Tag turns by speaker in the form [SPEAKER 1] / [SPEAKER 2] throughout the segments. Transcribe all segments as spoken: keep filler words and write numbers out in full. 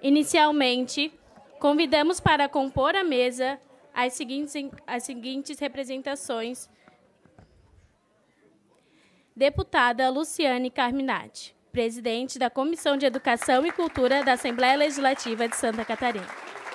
[SPEAKER 1] Inicialmente, convidamos para compor a mesa as seguintes, as seguintes representações. Deputada Luciane Carminati, presidente da Comissão de Educação e Cultura da Assembleia Legislativa de Santa Catarina.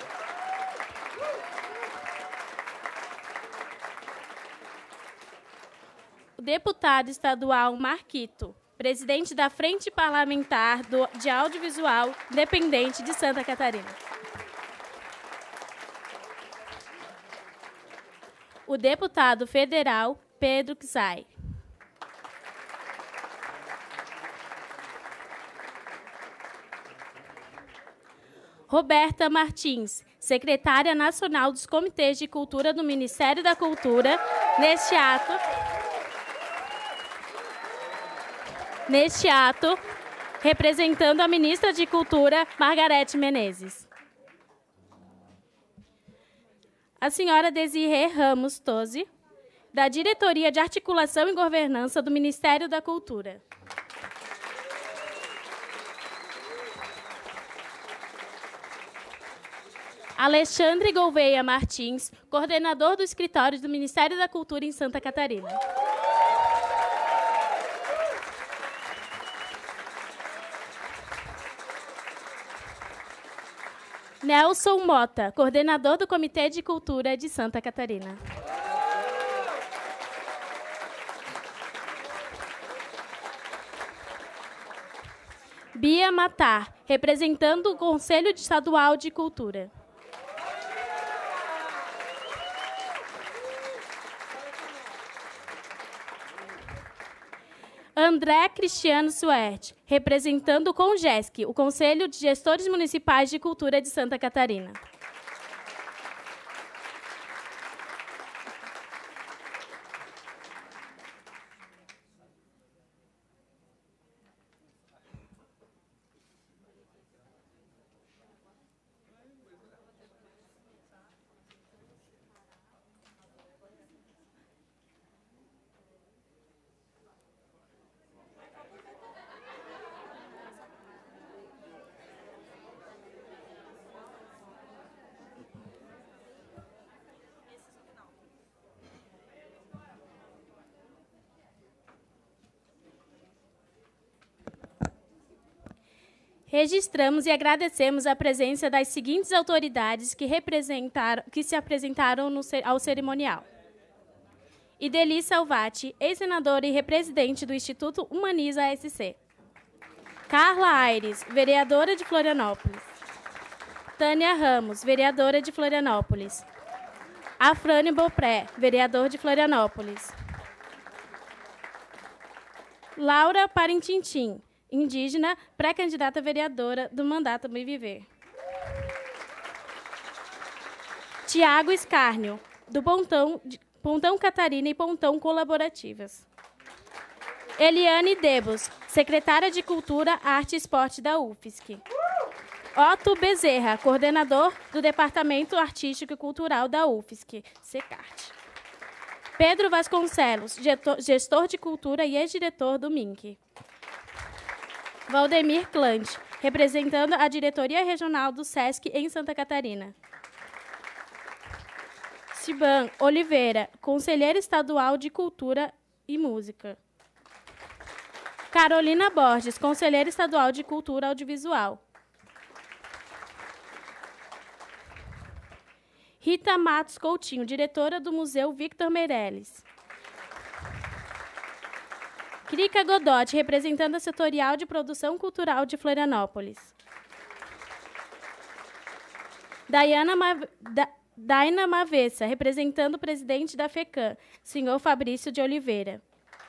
[SPEAKER 1] O deputado estadual Marquito, presidente da Frente Parlamentar do, de Audiovisual Independente de Santa Catarina. O deputado federal Pedro Czai. Roberta Martins, secretária nacional dos Comitês de Cultura do Ministério da Cultura, neste ato... Neste ato, representando a ministra de Cultura, Margarete Menezes. A senhora Desirê Ramos Tosi, da Diretoria de Articulação e Governança do Ministério da Cultura. Alexandre Gouveia Martins, coordenador do Escritório do Ministério da Cultura em Santa Catarina. Nelson Mota, coordenador do Comitê de Cultura de Santa Catarina. Bia Matar, representando o Conselho Estadual de Cultura. André Cristiano Suerte, representando o CONGESC, o Conselho de Gestores Municipais de Cultura de Santa Catarina. Registramos e agradecemos a presença das seguintes autoridades que, representaram, que se apresentaram no, ao cerimonial. Ideli Salvati, ex-senadora e represidente do Instituto Humaniza S C. Carla Aires, vereadora de Florianópolis. Tânia Ramos, vereadora de Florianópolis. Afrânio Beaupré, vereador de Florianópolis. Laura Parintintim, indígena, pré-candidata vereadora do mandato Bem Viver. Tiago Escárnio, do Pontão, Pontão Catarina e Pontão Colaborativas. Eliane Debos, secretária de Cultura, Arte e Esporte da U F S C. Otto Bezerra, coordenador do Departamento Artístico e Cultural da U F S C, SECART. Pedro Vasconcelos, gestor de cultura e ex-diretor do M I N C. Valdemir Clante, representando a Diretoria Regional do SESC em Santa Catarina. Siban Oliveira, conselheira estadual de Cultura e Música. Carolina Borges, conselheira estadual de Cultura Audiovisual. Rita Matos Coutinho, diretora do Museu Victor Meirelles. Krika Godotti, representando a Setorial de Produção Cultural de Florianópolis. Diana Ma... da... Daina Mavessa, representando o presidente da FECAM, senhor Fabrício de Oliveira.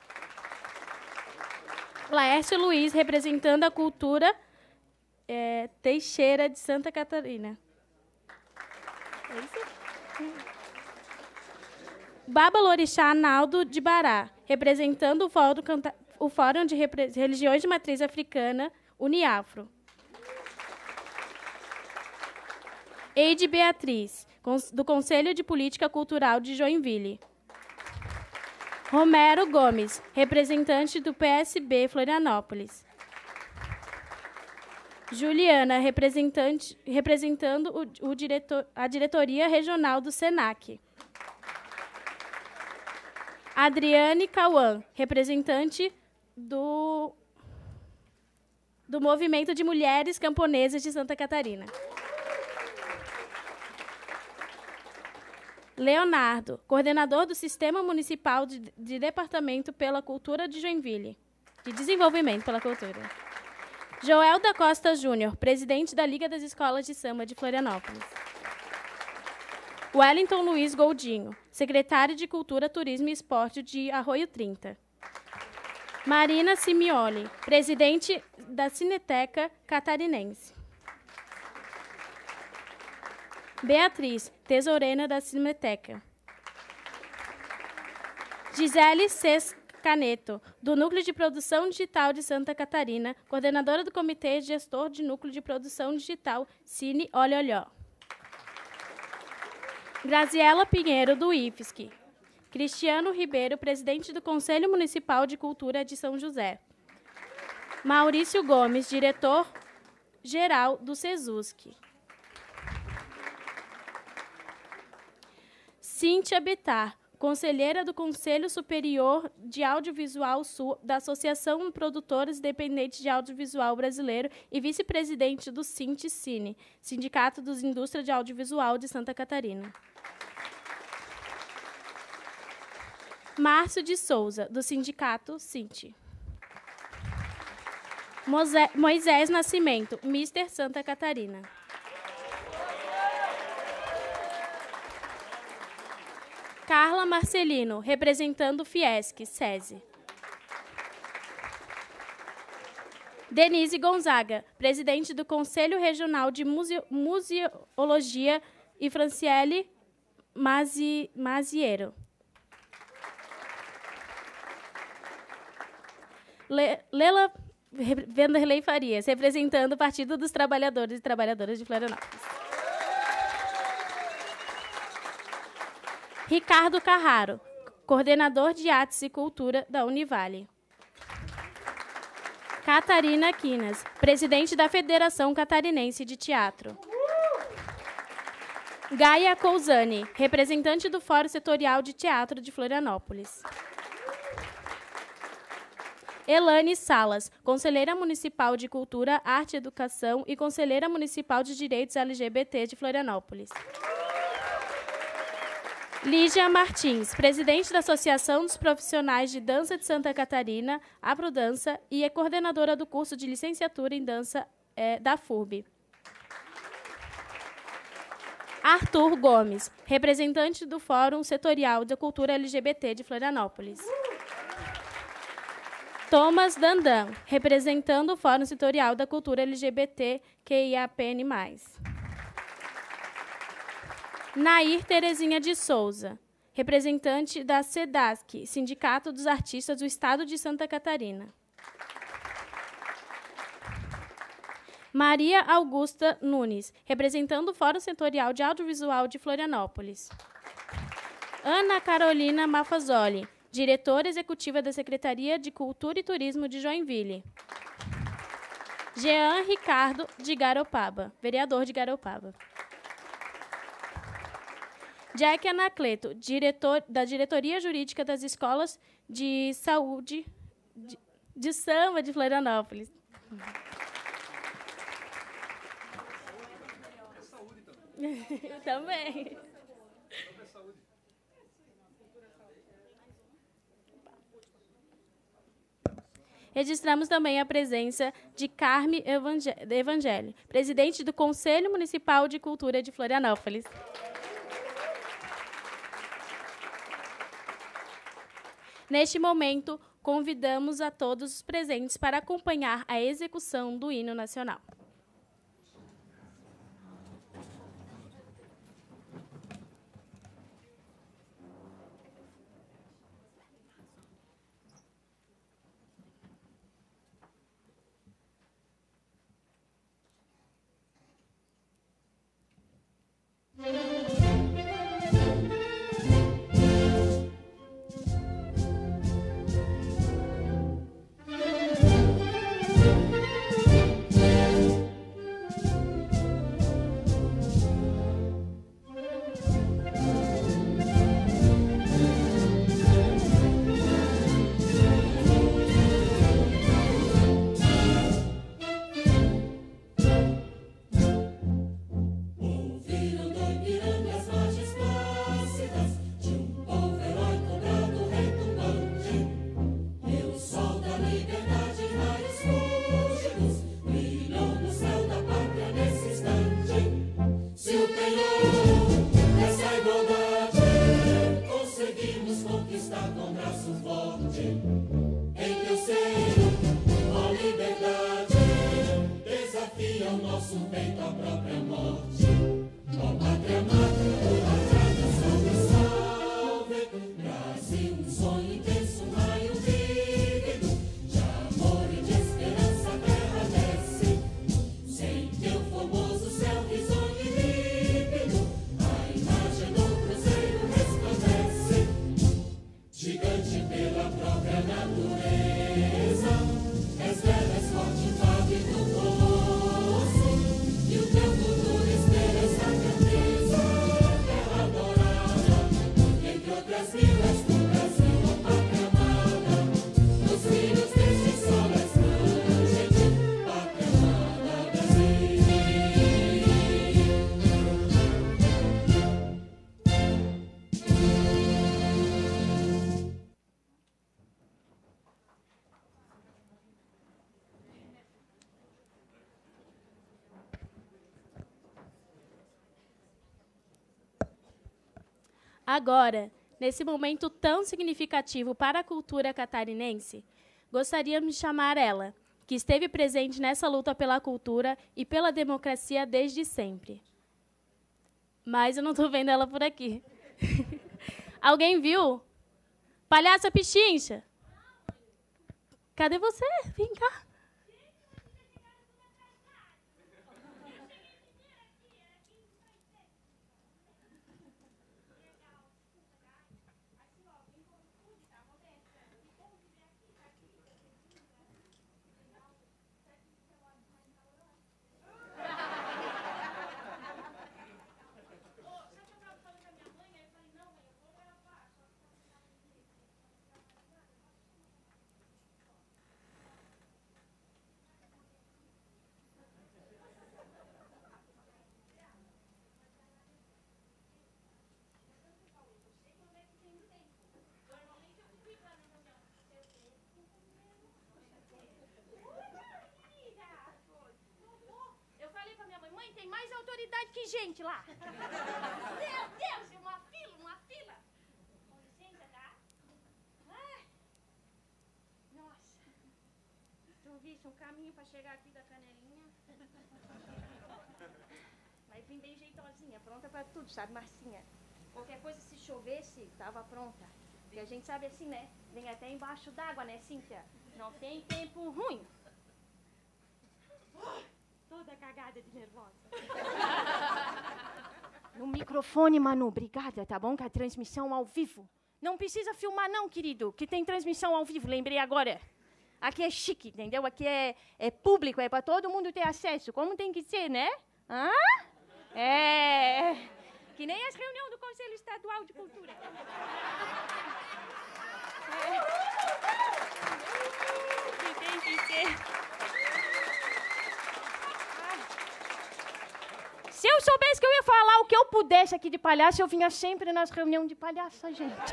[SPEAKER 1] Laércio Luiz, representando a cultura é, Teixeira de Santa Catarina. É isso? Baba Lorixá Naldo de Bará, representando o Fórum, o Fórum de Religiões de Matriz Africana, Uniafro. Eide Beatriz, do Conselho de Política Cultural de Joinville. Romero Gomes, representante do P S B Florianópolis. Juliana, representante, representando o, o diretor, a diretoria regional do SENAC. Adriane Cauã, representante do, do Movimento de Mulheres Camponesas de Santa Catarina. Leonardo, coordenador do Sistema Municipal de, de Departamento pela Cultura de Joinville, de Desenvolvimento pela Cultura. Joel da Costa Júnior, presidente da Liga das Escolas de Samba de Florianópolis. Wellington Luiz Goldinho, secretário de Cultura, Turismo e Esporte de Arroio trinta. Marina Simioli, presidente da Cineteca Catarinense. Beatriz, tesoureira da Cineteca. Gisele Cés Caneto, do Núcleo de Produção Digital de Santa Catarina, coordenadora do Comitê Gestor de Núcleo de Produção Digital Cine Olholhó. Graziela Pinheiro, do I F S C. Cristiano Ribeiro, presidente do Conselho Municipal de Cultura de São José. Maurício Gomes, diretor-geral do SESUSC. Cíntia Bittar, conselheira do Conselho Superior de Audiovisual Sul da Associação de Produtores Independentes de Audiovisual Brasileiro e vice-presidente do Sint-Cine, Sindicato dos Indústrias de Audiovisual de Santa Catarina. Márcio de Souza, do Sindicato Sint. Moisés Nascimento, mister Santa Catarina. Carla Marcelino, representando o Fiesc, SESI. Denise Gonzaga, presidente do Conselho Regional de Museo, Museologia, e Franciele Mazi, Maziero. Le, Lela Vanderlei Farias, representando o Partido dos Trabalhadores e Trabalhadoras de Florianópolis. Ricardo Carraro, coordenador de Artes e Cultura da Univale. Catarina Quinas, presidente da Federação Catarinense de Teatro. Gaia Cousani, representante do Fórum Setorial de Teatro de Florianópolis. Elane Salas, conselheira municipal de Cultura, Arte e Educação e conselheira municipal de Direitos L G B T de Florianópolis. Lígia Martins, presidente da Associação dos Profissionais de Dança de Santa Catarina, Aprodança, e é coordenadora do curso de licenciatura em dança é, da F U R B. Arthur Gomes, representante do Fórum Setorial da Cultura L G B T de Florianópolis. Thomas Dandan, representando o Fórum Setorial da Cultura L G B T Q I A P N mais. Nair Terezinha de Souza, representante da SEDASC, Sindicato dos Artistas do Estado de Santa Catarina. Maria Augusta Nunes, representando o Fórum Setorial de Audiovisual de Florianópolis. Ana Carolina Mafazoli, diretora executiva da Secretaria de Cultura e Turismo de Joinville. Jean Ricardo de Garopaba, vereador de Garopaba. Jack Anacleto, diretor da Diretoria Jurídica das Escolas de Saúde de, de Samba de Florianópolis. Também. Registramos também a presença de Carme Evangelho, presidente do Conselho Municipal de Cultura de Florianópolis. Neste momento, convidamos a todos os presentes para acompanhar a execução do hino nacional. Agora, nesse momento tão significativo para a cultura catarinense, gostaríamos de chamar ela, que esteve presente nessa luta pela cultura e pela democracia desde sempre. Mas eu não estou vendo ela por aqui. Alguém viu? Palhaça Pichincha! Cadê você? Vem cá. Tem mais autoridade que gente lá. Meu Deus, uma fila, uma fila. Com licença, tá? Ai. Nossa. Tu viste um caminho pra chegar aqui da Canelinha? Mas vim bem jeitosinha, pronta pra tudo, sabe, Marcinha? Qualquer coisa, se chovesse, tava pronta. Porque a gente sabe assim, né? Vem até embaixo d'água, né, Cíntia? Não tem tempo ruim. Toda cagada de nervosa. No microfone, Manu, obrigada, tá bom? Que a transmissão ao vivo. Não precisa filmar não, querido, que tem transmissão ao vivo, lembrei agora. Aqui é chique, entendeu? Aqui é, é público, é para todo mundo ter acesso, como tem que ser, né? Hã? É... Que nem as reuniões do Conselho Estadual de Cultura. É. Que tem que ser... Se eu soubesse que eu ia falar o que eu pudesse aqui de palhaço, eu vinha sempre nas reuniões de palhaça, gente.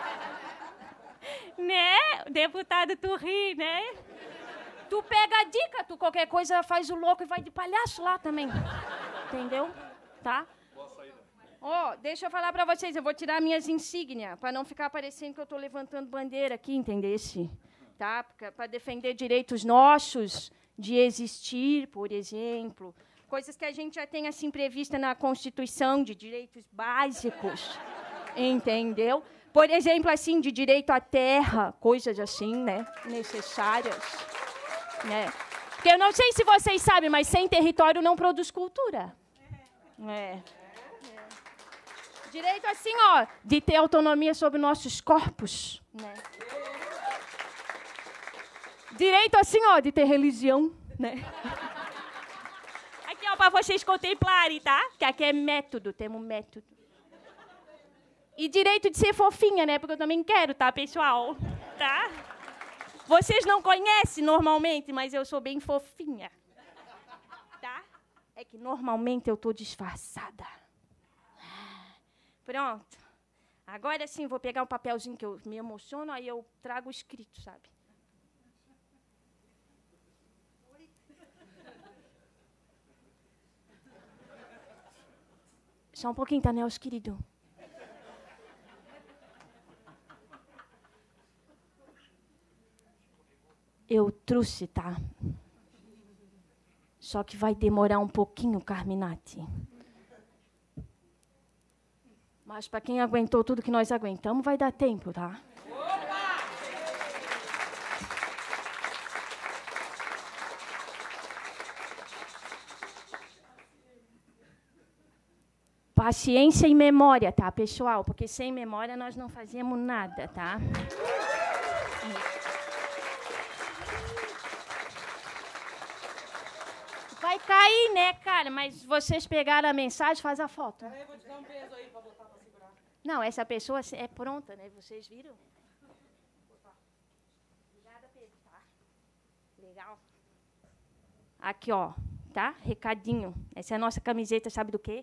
[SPEAKER 1] Né? Deputado, tu ri, né? Tu pega a dica, tu qualquer coisa faz o louco e vai de palhaço lá também. Entendeu? Tá? Ó, oh, deixa eu falar pra vocês, eu vou tirar minhas insígnias, pra não ficar parecendo que eu tô levantando bandeira aqui, entendesse? Tá? Pra defender direitos nossos de existir, por exemplo... Coisas que a gente já tem assim prevista na Constituição de direitos básicos, entendeu? Por exemplo, assim, de direito à terra, coisas assim, né, necessárias, né? Porque eu não sei se vocês sabem, mas sem território não produz cultura. É. É. Direito assim, ó, de ter autonomia sobre nossos corpos, né? Direito assim, ó, de ter religião, né? Para vocês contemplarem, tá? Que aqui é método, temos método. E direito de ser fofinha, né? Porque eu também quero, tá, pessoal? Tá? Vocês não conhecem normalmente, mas eu sou bem fofinha. Tá? É que normalmente eu tô disfarçada. Pronto. Agora sim, vou pegar um papelzinho que eu me emociono, aí eu trago escrito, sabe? Só um pouquinho, tá, Nelson, querido? Eu trouxe, tá? Só que vai demorar um pouquinho, Carminati. Mas para quem aguentou tudo que nós aguentamos, vai dar tempo, tá? Paciência e memória, tá, pessoal? Porque sem memória nós não fazemos nada, tá? Vai cair, né, cara? Mas vocês pegaram a mensagem, faz a foto. Peraí, eu vou te dar um peso aí pra botar pra segurar. Não, essa pessoa é pronta, né? Vocês viram? Obrigada, Pedro, tá? Legal. Aqui, ó, tá? Recadinho. Essa é a nossa camiseta, sabe do quê?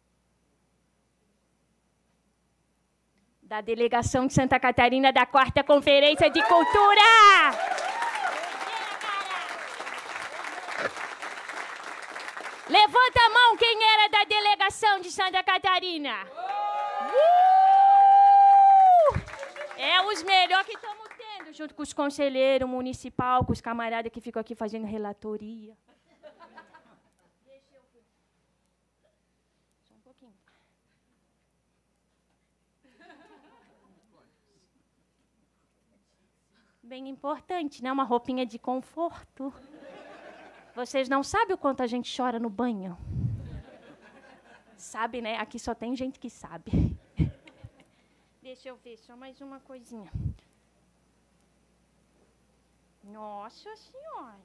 [SPEAKER 1] Da Delegação de Santa Catarina da quarta Conferência de Cultura! Levanta a mão quem era da Delegação de Santa Catarina! Uh!
[SPEAKER 2] É os melhores que estamos tendo, junto com os conselheiros municipal, com os camaradas que ficam aqui fazendo relatoria. Deixa eu ver. Só um pouquinho. Bem importante, né? Uma roupinha de conforto. Vocês não sabem o quanto a gente chora no banho. Sabe, né? Aqui só tem gente que sabe. Deixa eu ver, só mais uma coisinha. Nossa Senhora!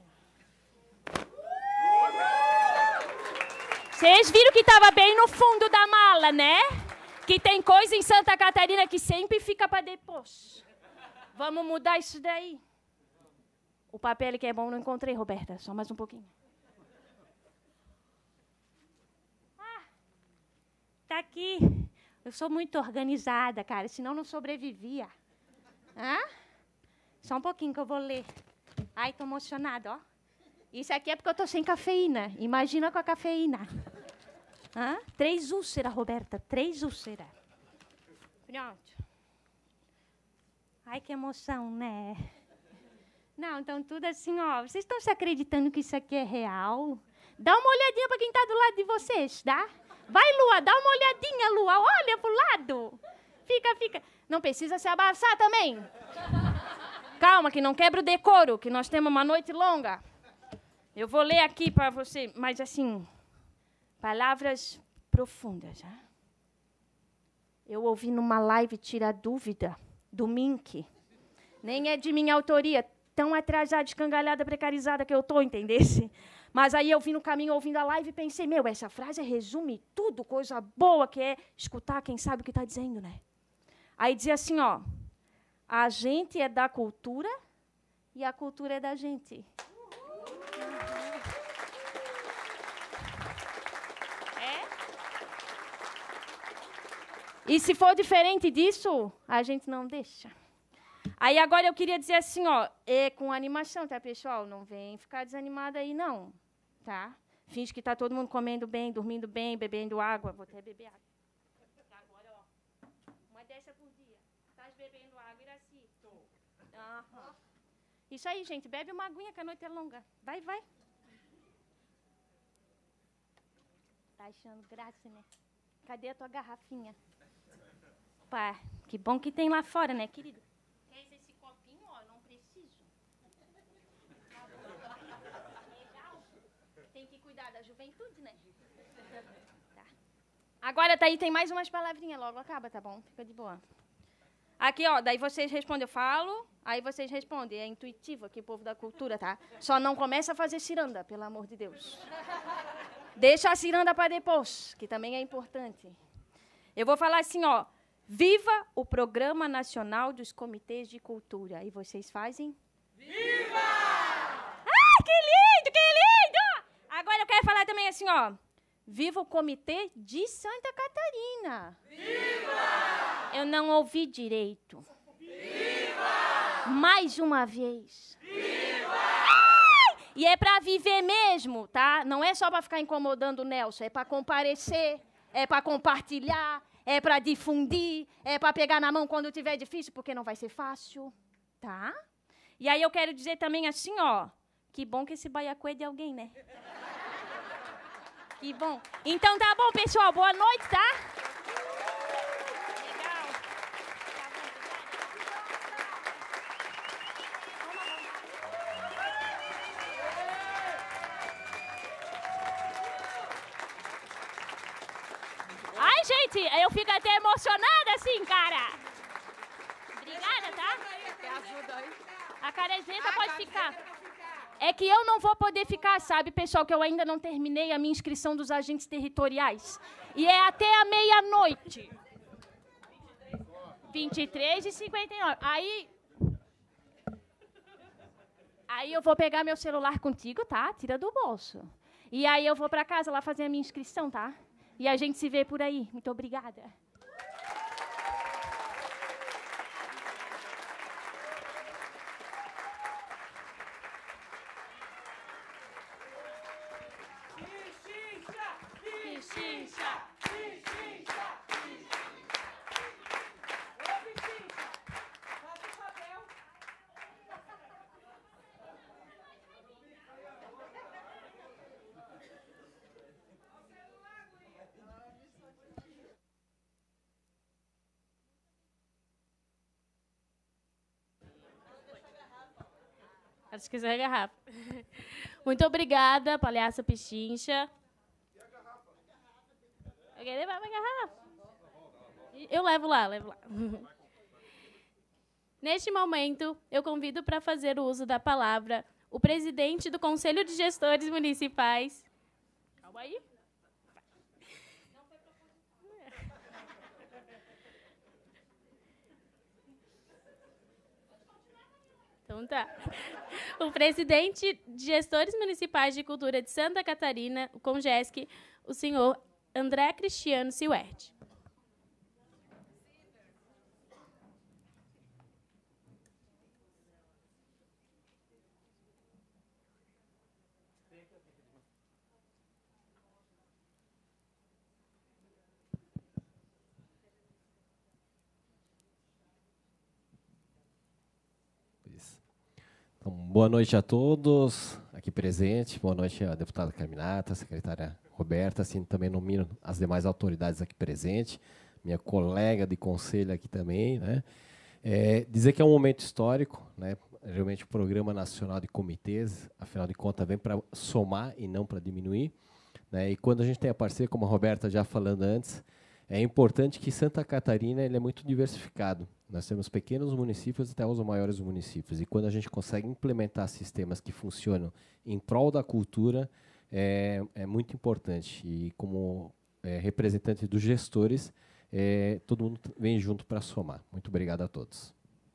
[SPEAKER 2] Vocês viram que estava bem no fundo da mala, né? Que tem coisa em Santa Catarina que sempre fica para depois. Vamos mudar isso daí. O papel que é bom não encontrei, Roberta. Só mais um pouquinho. Ah, tá aqui. Eu sou muito organizada, cara, senão não sobrevivia. Hã? Só um pouquinho que eu vou ler. Ai, tô emocionada, ó. Isso aqui é porque eu tô sem cafeína. Imagina com a cafeína. Hã? Três úlceras, Roberta. Três úlceras. Pronto. Ai, que emoção, né? Não, então tudo assim, ó. Vocês estão se acreditando que isso aqui é real? Dá uma olhadinha para quem tá do lado de vocês, tá? Vai, Lua, dá uma olhadinha, Lua. Olha pro lado. Fica, fica. Não precisa se abraçar também. Calma, que não quebra o decoro, que nós temos uma noite longa. Eu vou ler aqui para você, mas assim, palavras profundas. Né? Eu ouvi numa live tirar dúvida do Mink. Nem é de minha autoria. Tão atrasada, escangalhada, precarizada que eu tô, entendesse? Mas aí eu vim no caminho ouvindo a live e pensei, meu, essa frase resume tudo, coisa boa que é escutar quem sabe o que está dizendo, né? Aí dizia assim, ó, a gente é da cultura e a cultura é da gente. É? E se for diferente disso, a gente não deixa. Aí agora eu queria dizer assim, ó, é com animação, tá, pessoal? Não vem ficar desanimado aí, não, tá? Finge que tá todo mundo comendo bem, dormindo bem, bebendo água. Vou até beber água. Agora, ó, uma dessa por dia. Estás bebendo água, Iraci? Tô. Aham. Isso aí, gente, bebe uma aguinha que a noite é longa. Vai, vai. Tá achando graça, né? Cadê a tua garrafinha? Pá, que bom que tem lá fora, né, querido? Da juventude, né? Tá. Agora, tá aí, tem mais umas palavrinhas, logo acaba, tá bom? Fica de boa. Aqui, ó, daí vocês respondem, eu falo, aí vocês respondem. É intuitivo aqui, povo da cultura, tá? Só não começa a fazer ciranda, pelo amor de Deus. Deixa a ciranda para depois, que também é importante. Eu vou falar assim, ó, viva o Programa Nacional dos Comitês de Cultura. E vocês fazem? Viva! Ah, que lindo, que lindo! Agora eu quero falar também assim, ó. Viva o Comitê de Santa Catarina. Viva! Eu não ouvi direito. Viva! Mais uma vez. Viva! Ai! E é para viver mesmo, tá? Não é só para ficar incomodando o Nelson. É para comparecer, é para compartilhar, é para difundir, é para pegar na mão quando tiver difícil, porque não vai ser fácil, tá? E aí eu quero dizer também assim, ó. Que bom que esse baiacu é de alguém, né? Que bom. Então tá bom, pessoal. Boa noite, tá? Legal. Ai, gente, eu fico até emocionada assim, cara. Obrigada, tá? A carezinha pode ficar. É que eu não vou poder ficar, sabe, pessoal, que eu ainda não terminei a minha inscrição dos agentes territoriais. E é até a meia-noite. vinte e três e cinquenta e nove. Aí... Aí eu vou pegar meu celular contigo, tá? Tira do bolso. E aí eu vou para casa lá fazer a minha inscrição, tá? E a gente se vê por aí. Muito obrigada.
[SPEAKER 1] Acho que essa é a garrafa. Muito obrigada, Palhaça Pichincha. E a garrafa? Eu queria levar a garrafa. Eu levo lá, levo lá. Neste momento, eu convido para fazer o uso da palavra o presidente do Conselho de Gestores Municipais. Calma aí. Então tá. O presidente de Gestores Municipais de Cultura de Santa Catarina, o CONGESC, o senhor André Cristiano Siuert.
[SPEAKER 3] Então, boa noite a todos aqui presentes, boa noite à deputada Carminata, à secretária Roberta, assim também nomino as demais autoridades aqui presentes, minha colega de conselho aqui também, né? É, dizer que é um momento histórico, né? Realmente o Programa Nacional de Comitês, afinal de contas, vem para somar e não para diminuir, né? E quando a gente tem a parceria, como a Roberta já falando antes, é importante que Santa Catarina ele é muito diversificado. Nós temos pequenos municípios até os maiores municípios. E quando a gente consegue implementar sistemas que funcionam em prol da cultura, é, é muito importante. E como é, representante dos gestores, é, todo mundo vem junto para somar. Muito obrigado a todos.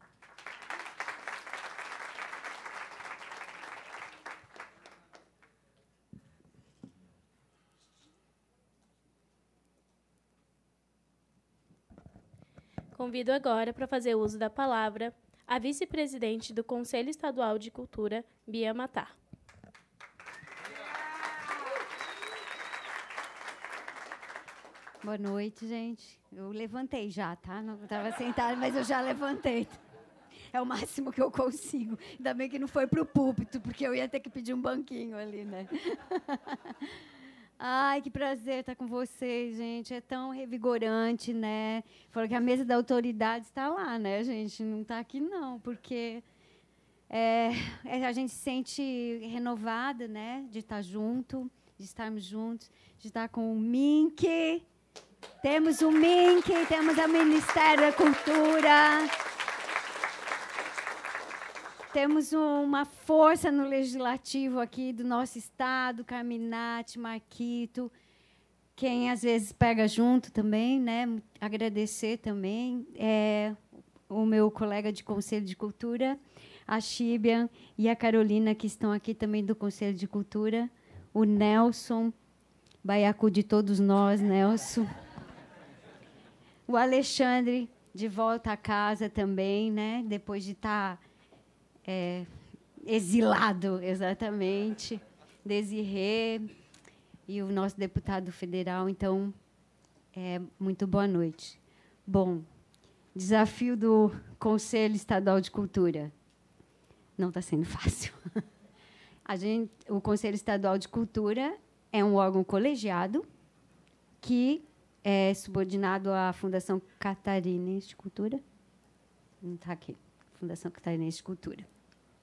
[SPEAKER 1] Convido agora para fazer uso da palavra a vice-presidente do Conselho Estadual de Cultura, Bia Matar.
[SPEAKER 4] Boa noite, gente. Eu levantei já, tá? Não estava sentada, mas eu já levantei. É o máximo que eu consigo. Ainda bem que não foi para o púlpito, porque eu ia ter que pedir um banquinho ali, né? Ai, que prazer estar com vocês, gente. É tão revigorante, né? Falou que a mesa da autoridade está lá, né, gente? Não está aqui, não, porque é, é, a gente se sente renovada, né? De estar junto, de estarmos juntos, de estar com o Mink. Temos o Mink, temos o Ministério da Cultura. Temos uma força no legislativo aqui do nosso estado, Carminati, Marquito, quem às vezes pega junto também, né? Agradecer também é, o meu colega de Conselho de Cultura, a Chibian e a Carolina, que estão aqui também do Conselho de Cultura, o Nelson, baiacu de todos nós, Nelson. O Alexandre, de volta a casa também, né? Depois de estar... É, exilado, exatamente, Desirê e o nosso deputado federal. Então, é, muito boa noite. Bom, desafio do Conselho Estadual de Cultura. Não está sendo fácil. A gente, o Conselho Estadual de Cultura é um órgão colegiado que é subordinado à Fundação Catarinense de Cultura. Não está aqui. Fundação Catarinense de Cultura.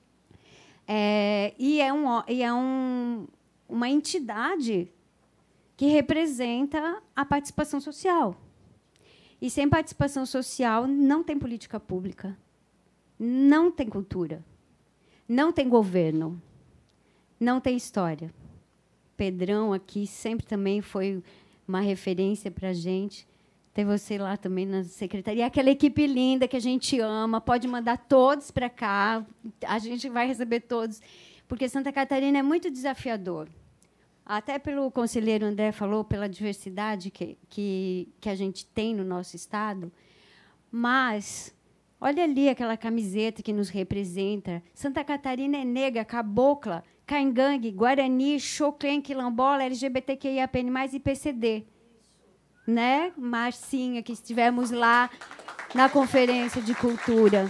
[SPEAKER 4] É, e é, um, e é um, uma entidade que representa a participação social. E sem participação social não tem política pública, não tem cultura, não tem governo, não tem história. Pedrão aqui sempre também foi uma referência para a gente. Tem você lá também na secretaria. Aquela equipe linda que a gente ama. Pode mandar todos para cá. A gente vai receber todos. Porque Santa Catarina é muito desafiador. Até pelo conselheiro André falou, pela diversidade que, que, que a gente tem no nosso estado. Mas, olha ali aquela camiseta que nos representa. Santa Catarina é negra, cabocla, caingangue, guarani, xoclen, quilombola, L G B T Q I A P N mais, e P C D. Né, Marcinha, que estivemos lá na Conferência de Cultura.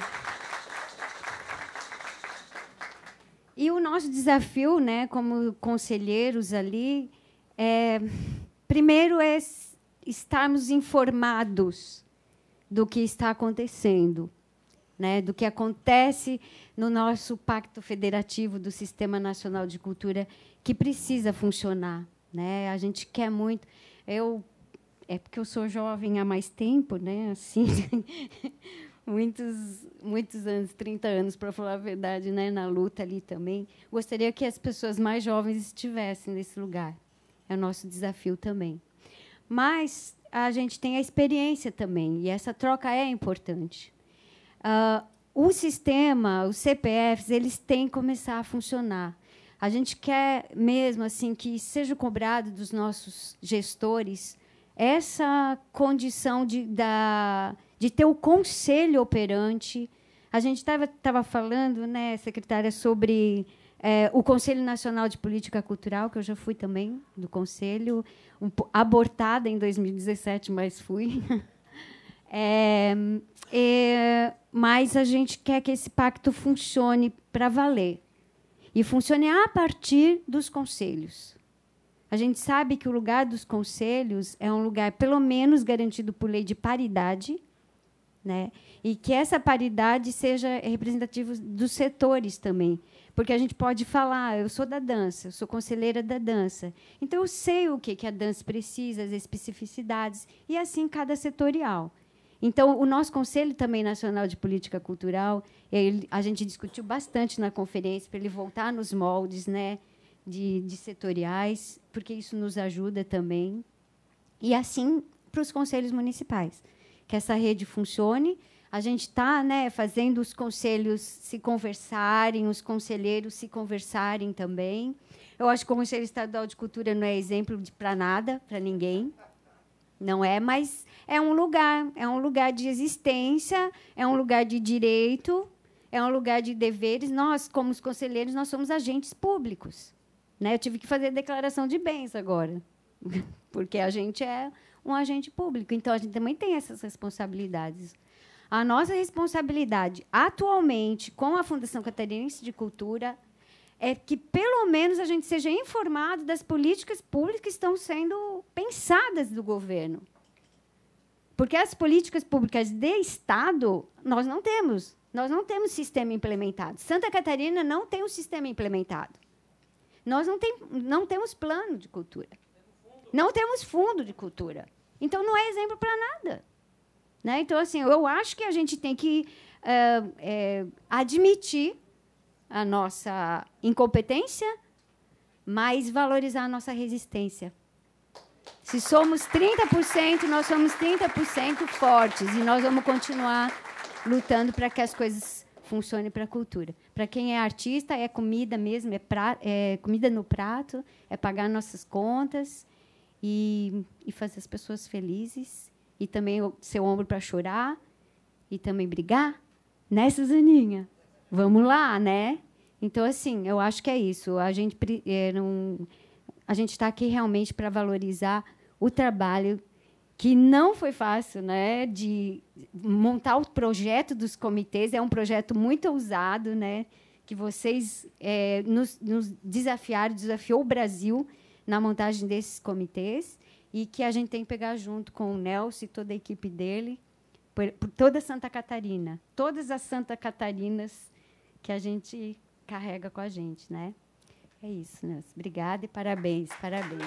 [SPEAKER 4] E o nosso desafio, né, como conselheiros ali, é, primeiro é estarmos informados do que está acontecendo, né, do que acontece no nosso pacto federativo do Sistema Nacional de Cultura, que precisa funcionar, né? A gente quer muito. Eu é porque eu sou jovem há mais tempo, né? Assim, muitos muitos anos, trinta anos, para falar a verdade, né, na luta ali também. Gostaria que as pessoas mais jovens estivessem nesse lugar. É o nosso desafio também. Mas a gente tem a experiência também, e essa troca é importante. Uh, o sistema, os C P Fs, eles têm que começar a funcionar. A gente quer mesmo assim que seja cobrado dos nossos gestores essa condição de, da, de ter o conselho operante. A gente estava falando, né, secretária, sobre é, o Conselho Nacional de Política Cultural, que eu já fui também do Conselho, um, abortada em dois mil e dezessete, mas fui. É, é, mas a gente quer que esse pacto funcione para valer. E funcione a partir dos conselhos. A gente sabe que o lugar dos conselhos é um lugar, pelo menos, garantido por lei de paridade, né? E que essa paridade seja representativa dos setores também. Porque a gente pode falar, eu sou da dança, eu sou conselheira da dança, então eu sei o que, que a dança precisa, as especificidades, e assim cada setorial. Então, o nosso Conselho também Nacional de Política Cultural, ele, a gente discutiu bastante na conferência para ele voltar nos moldes, né, de, de setoriais, porque isso nos ajuda também. E assim para os conselhos municipais, que essa rede funcione. A gente está, né, fazendo os conselhos se conversarem, os conselheiros se conversarem também. Eu acho que o Conselho Estadual de Cultura não é exemplo para nada, para ninguém. Não é, mas é um lugar, é um lugar de existência, é um lugar de direito, é um lugar de deveres. Nós, como os conselheiros, nós somos agentes públicos, né? Eu tive que fazer declaração de bens agora, porque a gente é um agente público, então a gente também tem essas responsabilidades. A nossa responsabilidade, atualmente, com a Fundação Catarinense de Cultura, é que, pelo menos, a gente seja informado das políticas públicas que estão sendo pensadas do governo. Porque as políticas públicas de Estado, nós não temos. Nós não temos sistema implementado. Santa Catarina não tem um sistema implementado. Nós não, tem, não temos plano de cultura. Não temos fundo de cultura. Então, não é exemplo para nada. Né? Então, assim, eu acho que a gente tem que uh, é, admitir a nossa incompetência, mas valorizar a nossa resistência. Se somos trinta por cento, nós somos trinta por cento fortes, e nós vamos continuar lutando para que as coisas funcionem para a cultura. Para quem é artista, é comida mesmo, é, pra, é comida no prato, é pagar nossas contas e, e fazer as pessoas felizes, e também ser o ombro para chorar, e também brigar. Né, Suzaninha? Vamos lá, né? Então, assim, eu acho que é isso. A gente é, não, a gente está aqui realmente para valorizar o trabalho, que não foi fácil, né? De montar o projeto dos comitês. É um projeto muito ousado, né? Que vocês é, nos, nos desafiaram, desafiou o Brasil na montagem desses comitês, e que a gente tem que pegar junto com o Nelson e toda a equipe dele, por, por toda Santa Catarina, todas as Santa Catarinas que a gente carrega com a gente, né? É isso, Nelson. Obrigada e parabéns, parabéns.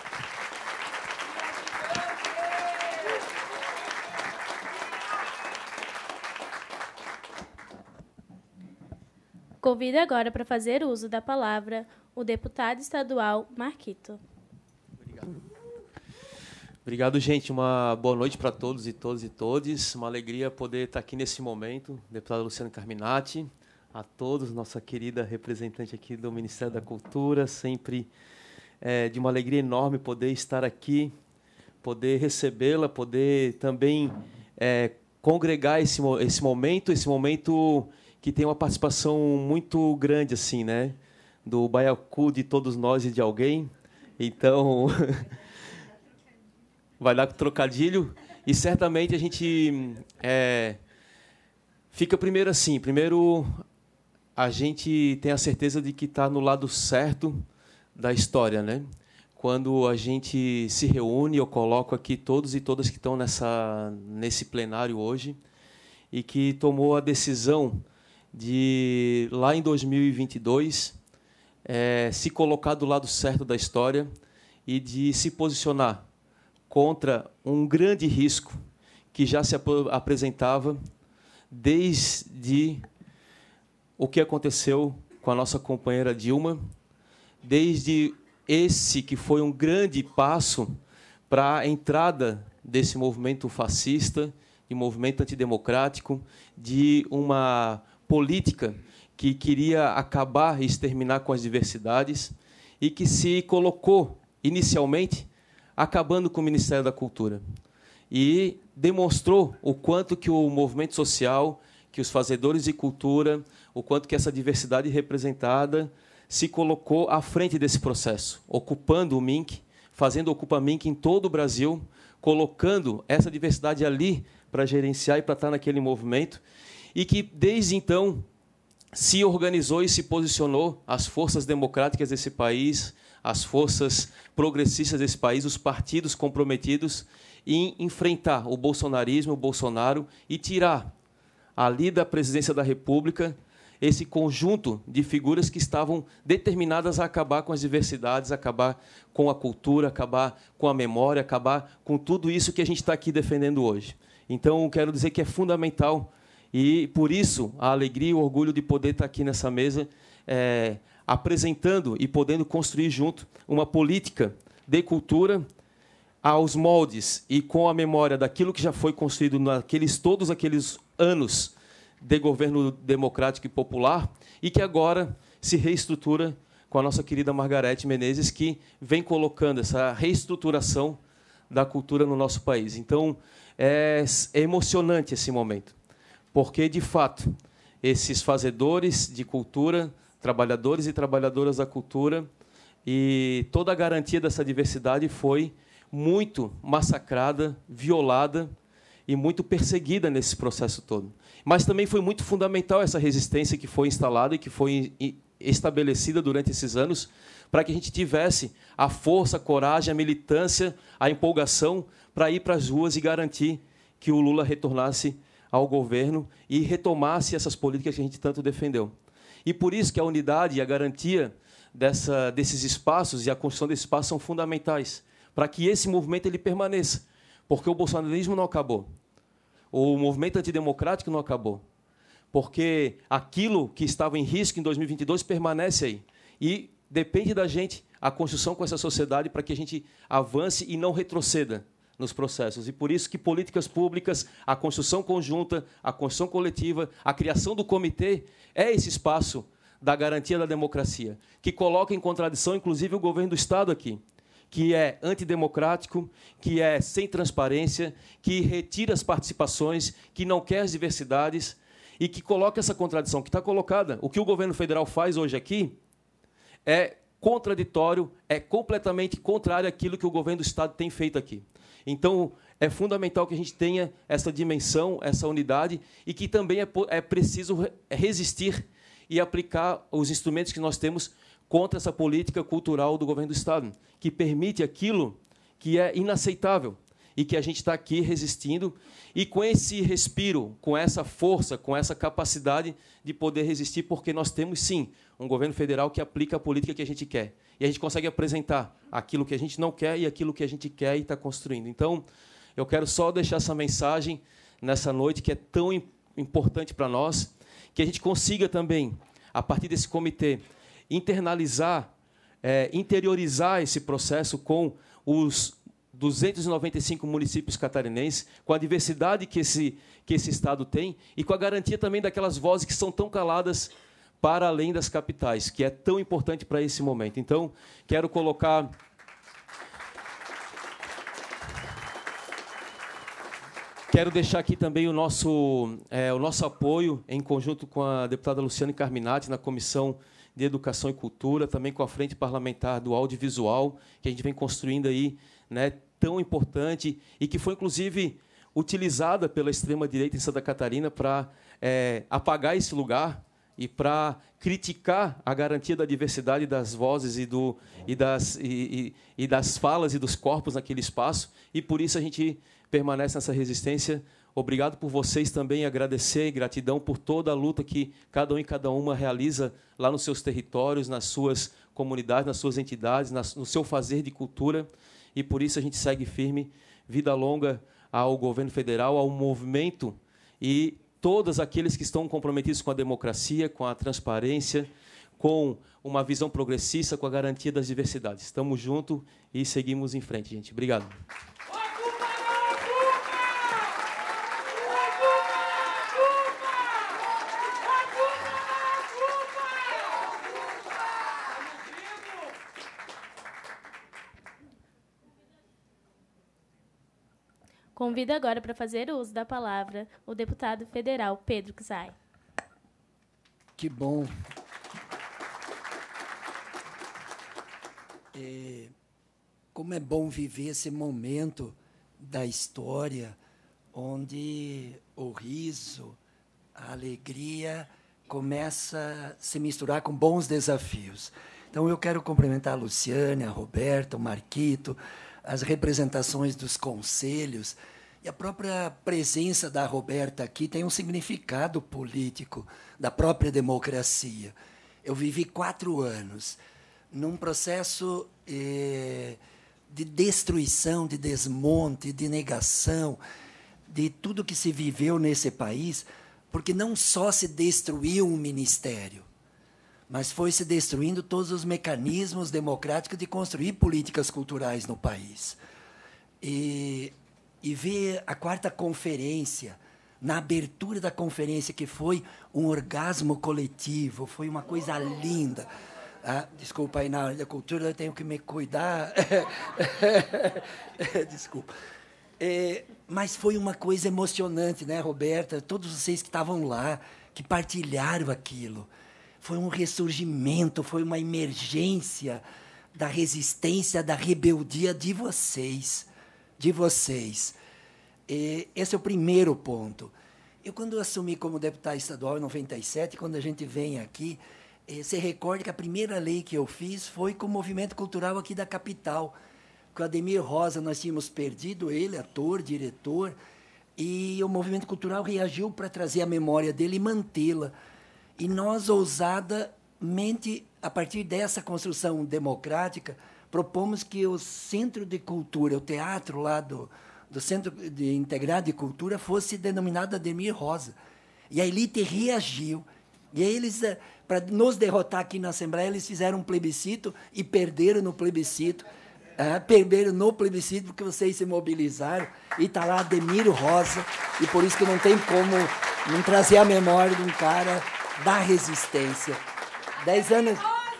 [SPEAKER 1] Convido agora para fazer uso da palavra o deputado estadual Marquito.
[SPEAKER 5] Obrigado. Obrigado, gente. Uma boa noite para todos e todas e todes. Uma alegria poder estar aqui nesse momento. Deputada Luciana Carminati, a todos, nossa querida representante aqui do Ministério da Cultura, sempre é, de uma alegria enorme poder estar aqui, poder recebê-la, poder também é, congregar esse, esse momento, esse momento que tem uma participação muito grande, assim, né, do baiacu de todos nós e de alguém. Então, vai dar trocadilho, e certamente a gente é, fica primeiro assim, primeiro a gente tem a certeza de que está no lado certo da história, né? Quando a gente se reúne, eu coloco aqui todos e todas que estão nessa, nesse plenário hoje, e que tomou a decisão de, lá em dois mil e vinte e dois, é, se colocar do lado certo da história e de se posicionar contra um grande risco que já se ap apresentava desde o que aconteceu com a nossa companheira Dilma, desde esse que foi um grande passo para a entrada desse movimento fascista, de movimento antidemocrático, de uma política que queria acabar e exterminar com as diversidades e que se colocou, inicialmente, acabando com o Ministério da Cultura. E demonstrou o quanto que o movimento social, que os fazedores de cultura, o quanto que essa diversidade representada se colocou à frente desse processo, ocupando o M I N C, fazendo Ocupa M I N C em todo o Brasil, colocando essa diversidade ali para gerenciar e para estar naquele movimento, e que, desde então, se organizou e se posicionou as forças democráticas desse país, as forças progressistas desse país, os partidos comprometidos em enfrentar o bolsonarismo, o Bolsonaro, e tirar ali da presidência da República esse conjunto de figuras que estavam determinadas a acabar com as diversidades, acabar com a cultura, acabar com a memória, acabar com tudo isso que a gente está aqui defendendo hoje. Então, quero dizer que é fundamental, e, por isso, a alegria e o orgulho de poder estar aqui nessa mesa, é, apresentando e podendo construir junto uma política de cultura aos moldes e com a memória daquilo que já foi construído naqueles todos aqueles anos de governo democrático e popular, e que agora se reestrutura com a nossa querida Margarete Menezes, que vem colocando essa reestruturação da cultura no nosso país. Então, é, é emocionante esse momento, porque, de fato, esses fazedores de cultura, trabalhadores e trabalhadoras da cultura, e toda a garantia dessa diversidade foi muito massacrada, violada e muito perseguida nesse processo todo. Mas também foi muito fundamental essa resistência que foi instalada e que foi estabelecida durante esses anos para que a gente tivesse a força, a coragem, a militância, a empolgação para ir para as ruas e garantir que o Lula retornasse ao governo e retomasse essas políticas que a gente tanto defendeu. E por isso que a unidade e a garantia dessa, desses espaços e a construção desses espaços são fundamentais, para que esse movimento ele permaneça, porque o bolsonarismo não acabou, o movimento antidemocrático não acabou, porque aquilo que estava em risco em dois mil e vinte e dois permanece aí. E depende da gente a construção com essa sociedade para que a gente avance e não retroceda nos processos. E por isso que políticas públicas, a construção conjunta, a construção coletiva, a criação do comitê é esse espaço da garantia da democracia, que coloca em contradição, inclusive, o governo do Estado aqui, que é antidemocrático, que é sem transparência, que retira as participações, que não quer as diversidades e que coloca essa contradição que está colocada. O que o governo federal faz hoje aqui é contraditório, é completamente contrário àquilo que o governo do Estado tem feito aqui. Então, é fundamental que a gente tenha essa dimensão, essa unidade, e que também é, é preciso resistir e aplicar os instrumentos que nós temos contra essa política cultural do governo do Estado, que permite aquilo que é inaceitável e que a gente está aqui resistindo, e com esse respiro, com essa força, com essa capacidade de poder resistir, porque nós temos, sim, um governo federal que aplica a política que a gente quer. E a gente consegue apresentar aquilo que a gente não quer e aquilo que a gente quer e está construindo. Então, eu quero só deixar essa mensagem nessa noite, que é tão importante para nós, que a gente consiga também, a partir desse comitê, internalizar, é, interiorizar esse processo com os duzentos e noventa e cinco municípios catarinenses, com a diversidade que esse, que esse Estado tem e com a garantia também daquelas vozes que são tão caladas para além das capitais, que é tão importante para esse momento. Então, quero colocar... Quero deixar aqui também o nosso, é, o nosso apoio, em conjunto com a deputada Luciane Carminati, na Comissão de Educação e Cultura, também com a Frente Parlamentar do Audiovisual, que a gente vem construindo aí, né, tão importante, e que foi, inclusive, utilizada pela extrema-direita em Santa Catarina para é, apagar esse lugar e para criticar a garantia da diversidade das vozes e, do, e, das, e, e, e das falas e dos corpos naquele espaço, e, por isso, a gente permanece nessa resistência, Obrigado por vocês também, agradecer e gratidão por toda a luta que cada um e cada uma realiza lá nos seus territórios, nas suas comunidades, nas suas entidades, no seu fazer de cultura. E, por isso, a gente segue firme. Vida longa ao governo federal, ao movimento e todos aqueles que estão comprometidos com a democracia, com a transparência, com uma visão progressista, com a garantia das diversidades. Estamos juntos e seguimos em frente, gente. Obrigado.
[SPEAKER 1] Convido agora para fazer uso da palavra o deputado federal Pedro Czai.
[SPEAKER 6] Que bom. É, como é bom viver esse momento da história onde o riso, a alegria começa a se misturar com bons desafios. Então, eu quero cumprimentar a Luciane, a Roberta, o Marquito, as representações dos conselhos, e a própria presença da Roberta aqui tem um significado político da própria democracia. Eu vivi quatro anos num processo eh, de destruição, de desmonte, de negação, de tudo que se viveu nesse país, porque não só se destruiu um ministério, mas foi se destruindo todos os mecanismos democráticos de construir políticas culturais no país. E, e ver a quarta conferência, na abertura da conferência, que foi um orgasmo coletivo, foi uma coisa linda. Ah, desculpa, aí na área da cultura eu tenho que me cuidar. Desculpa. É, mas foi uma coisa emocionante, né, Roberta? Todos vocês que estavam lá, que partilharam aquilo. Foi um ressurgimento, foi uma emergência da resistência, da rebeldia de vocês, de vocês. E esse é o primeiro ponto. Eu, quando assumi como deputado estadual em noventa e sete, quando a gente vem aqui, você recorda que a primeira lei que eu fiz foi com o movimento cultural aqui da capital. Com o Ademir Rosa, nós tínhamos perdido ele, ator, diretor, e o movimento cultural reagiu para trazer a memória dele e mantê-la. E nós, ousadamente, a partir dessa construção democrática, propomos que o Centro de Cultura, o teatro lá do, do Centro de Integrado de Cultura, fosse denominado Ademir Rosa. E a elite reagiu. E aí eles, para nos derrotar aqui na Assembleia, eles fizeram um plebiscito e perderam no plebiscito. Ah, perderam no plebiscito porque vocês se mobilizaram. E está lá Ademir Rosa. E por isso que não tem como não trazer a memória de um cara da resistência. Dez anos...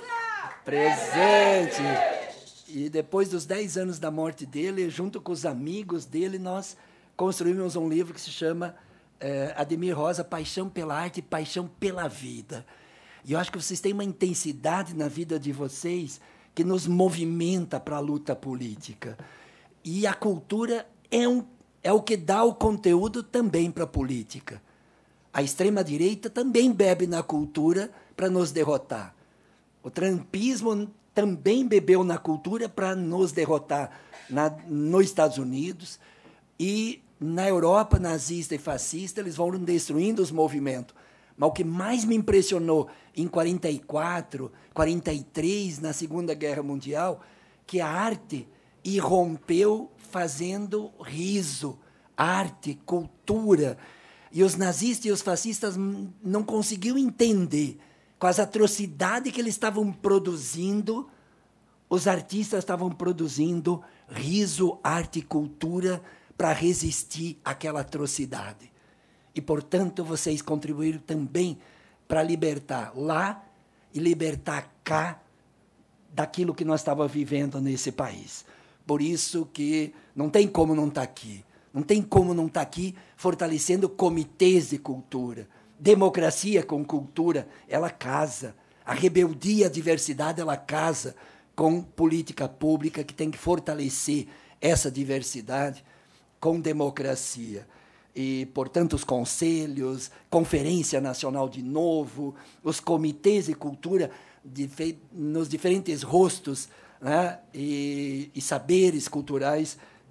[SPEAKER 6] Presente! E depois dos dez anos da morte dele, junto com os amigos dele, nós construímos um livro que se chama eh, Ademir Rosa, Paixão pela Arte e Paixão pela Vida. E eu acho que vocês têm uma intensidade na vida de vocês que nos movimenta para a luta política. E a cultura é, um, é o que dá o conteúdo também para a política. A extrema-direita também bebe na cultura para nos derrotar. O trumpismo também bebeu na cultura para nos derrotar na, nos Estados Unidos. E na Europa, nazista e fascista, eles vão destruindo os movimentos. Mas o que mais me impressionou em quarenta e quatro, quarenta e três, na Segunda Guerra Mundial, que a arte irrompeu fazendo riso, arte, cultura. E os nazistas e os fascistas não conseguiam entender, com as atrocidades que eles estavam produzindo, os artistas estavam produzindo riso, arte e cultura para resistir àquela atrocidade. E, portanto, vocês contribuíram também para libertar lá e libertar cá daquilo que nós estávamos vivendo nesse país. Por isso que não tem como não estar aqui. Não tem como não estar aqui fortalecendo comitês de cultura. Democracia com cultura, ela casa. A rebeldia, a diversidade, ela casa com política pública que tem que fortalecer essa diversidade com democracia. E, portanto, os conselhos, Conferência Nacional de Novo, os comitês de cultura de, nos diferentes rostos, né, e, e saberes culturais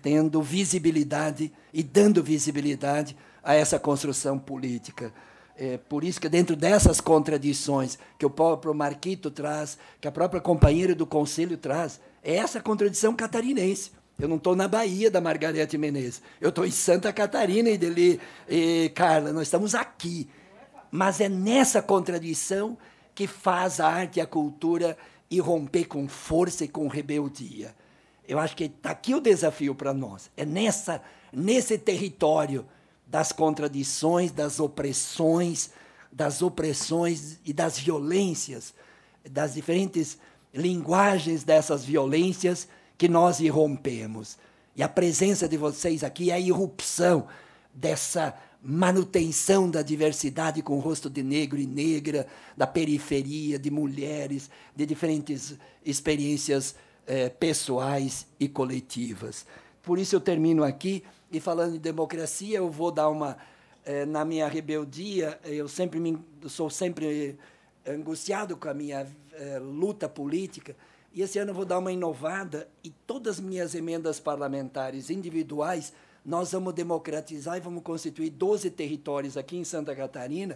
[SPEAKER 6] tendo visibilidade e dando visibilidade a essa construção política. É por isso que, dentro dessas contradições que o próprio Marquito traz, que a própria companheira do Conselho traz, é essa contradição catarinense. Eu não estou na Bahia da Margarete Menezes, eu estou em Santa Catarina, Ideli e Carla, nós estamos aqui. Mas é nessa contradição que faz a arte e a cultura irromper com força e com rebeldia. Eu acho que está aqui o desafio para nós. É nessa, nesse território das contradições, das opressões, das opressões e das violências, das diferentes linguagens dessas violências que nós irrompemos. E a presença de vocês aqui é a irrupção dessa manutenção da diversidade com o rosto de negro e negra, da periferia, de mulheres, de diferentes experiências eh, pessoais e coletivas. Por isso eu termino aqui, e falando de democracia, eu vou dar uma... Eh, na minha rebeldia, eu sempre me, eu sou sempre angustiado com a minha eh, luta política, e esse ano eu vou dar uma inovada, e todas as minhas emendas parlamentares individuais, nós vamos democratizar e vamos constituir doze territórios aqui em Santa Catarina,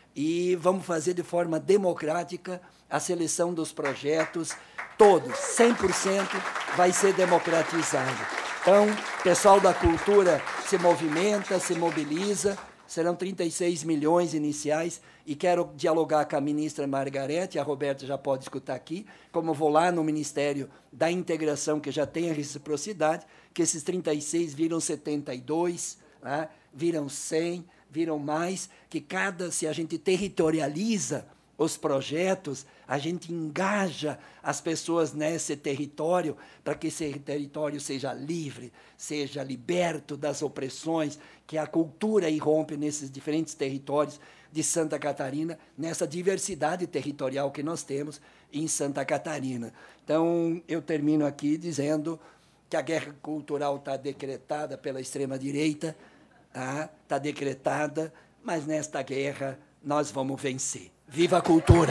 [SPEAKER 6] e vamos fazer de forma democrática a seleção dos projetos, todos, cem por cento vai ser democratizado. Então, o pessoal da cultura se movimenta, se mobiliza, serão trinta e seis milhões iniciais, e quero dialogar com a ministra Margarete, a Roberta já pode escutar aqui, como eu vou lá no Ministério da Integração, que já tem a reciprocidade, que esses trinta e seis viram setenta e dois, né? Viram cem, viram mais, que cada, se a gente territorializa os projetos, a gente engaja as pessoas nesse território para que esse território seja livre, seja liberto das opressões, que a cultura irrompe nesses diferentes territórios de Santa Catarina, nessa diversidade territorial que nós temos em Santa Catarina. Então, eu termino aqui dizendo que a guerra cultural está decretada pela extrema-direita, está tá decretada, mas nesta guerra nós vamos vencer. Viva a cultura!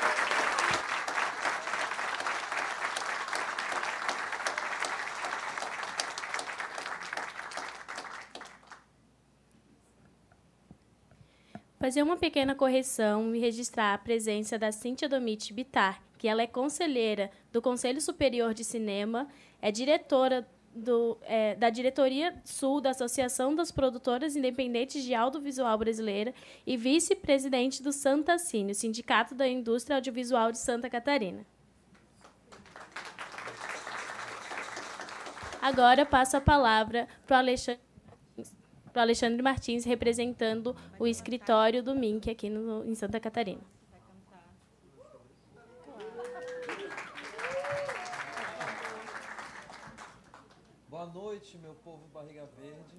[SPEAKER 1] Fazer uma pequena correção e registrar a presença da Cíntia Domit Bittar, que ela é conselheira do Conselho Superior de Cinema, é diretora do, é, da Diretoria Sul da Associação das Produtoras Independentes de Audiovisual Brasileira e vice-presidente do Santacine, o Sindicato da Indústria Audiovisual de Santa Catarina. Agora passo a palavra para o Alexandre. Para o Alexandre Martins, representando o escritório do M I N C aqui no, em Santa Catarina.
[SPEAKER 7] Boa noite, meu povo barriga verde.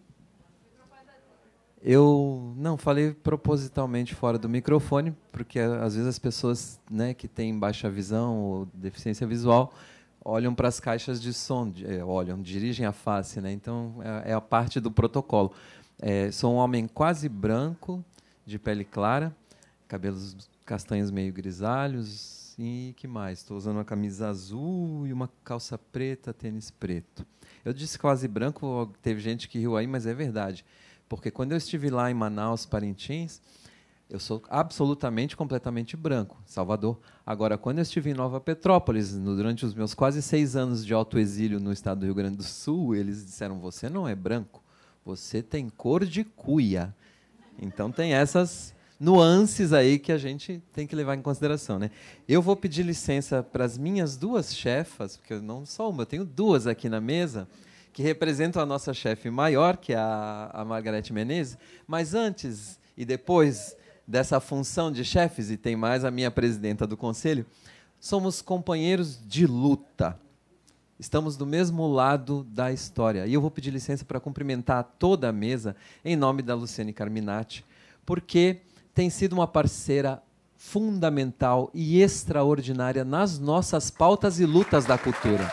[SPEAKER 7] Eu não falei propositalmente fora do microfone, porque às vezes as pessoas, né, que têm baixa visão ou deficiência visual olham para as caixas de som, é, olham, dirigem a face, né? Então é, é a parte do protocolo. É, sou um homem quase branco, de pele clara, cabelos castanhos meio grisalhos, e que mais? Estou usando uma camisa azul e uma calça preta, tênis preto. Eu disse quase branco, teve gente que riu aí, mas é verdade. Porque quando eu estive lá em Manaus, Parintins, eu sou absolutamente, completamente branco, Salvador. Agora, quando eu estive em Nova Petrópolis, no, durante os meus quase seis anos de autoexílio no estado do Rio Grande do Sul, eles disseram, você não é branco, você tem cor de cuia. Então, tem essas nuances aí que a gente tem que levar em consideração, né? Eu vou pedir licença para as minhas duas chefas, porque eu não só uma, eu tenho duas aqui na mesa, que representam a nossa chefe maior, que é a, a Margarete Menezes, mas antes e depois dessa função de chefes, e tem mais a minha presidenta do conselho, somos companheiros de luta. Estamos do mesmo lado da história. E eu vou pedir licença para cumprimentar toda a mesa, em nome da Luciane Carminati, porque tem sido uma parceira fundamental e extraordinária nas nossas pautas e lutas da cultura.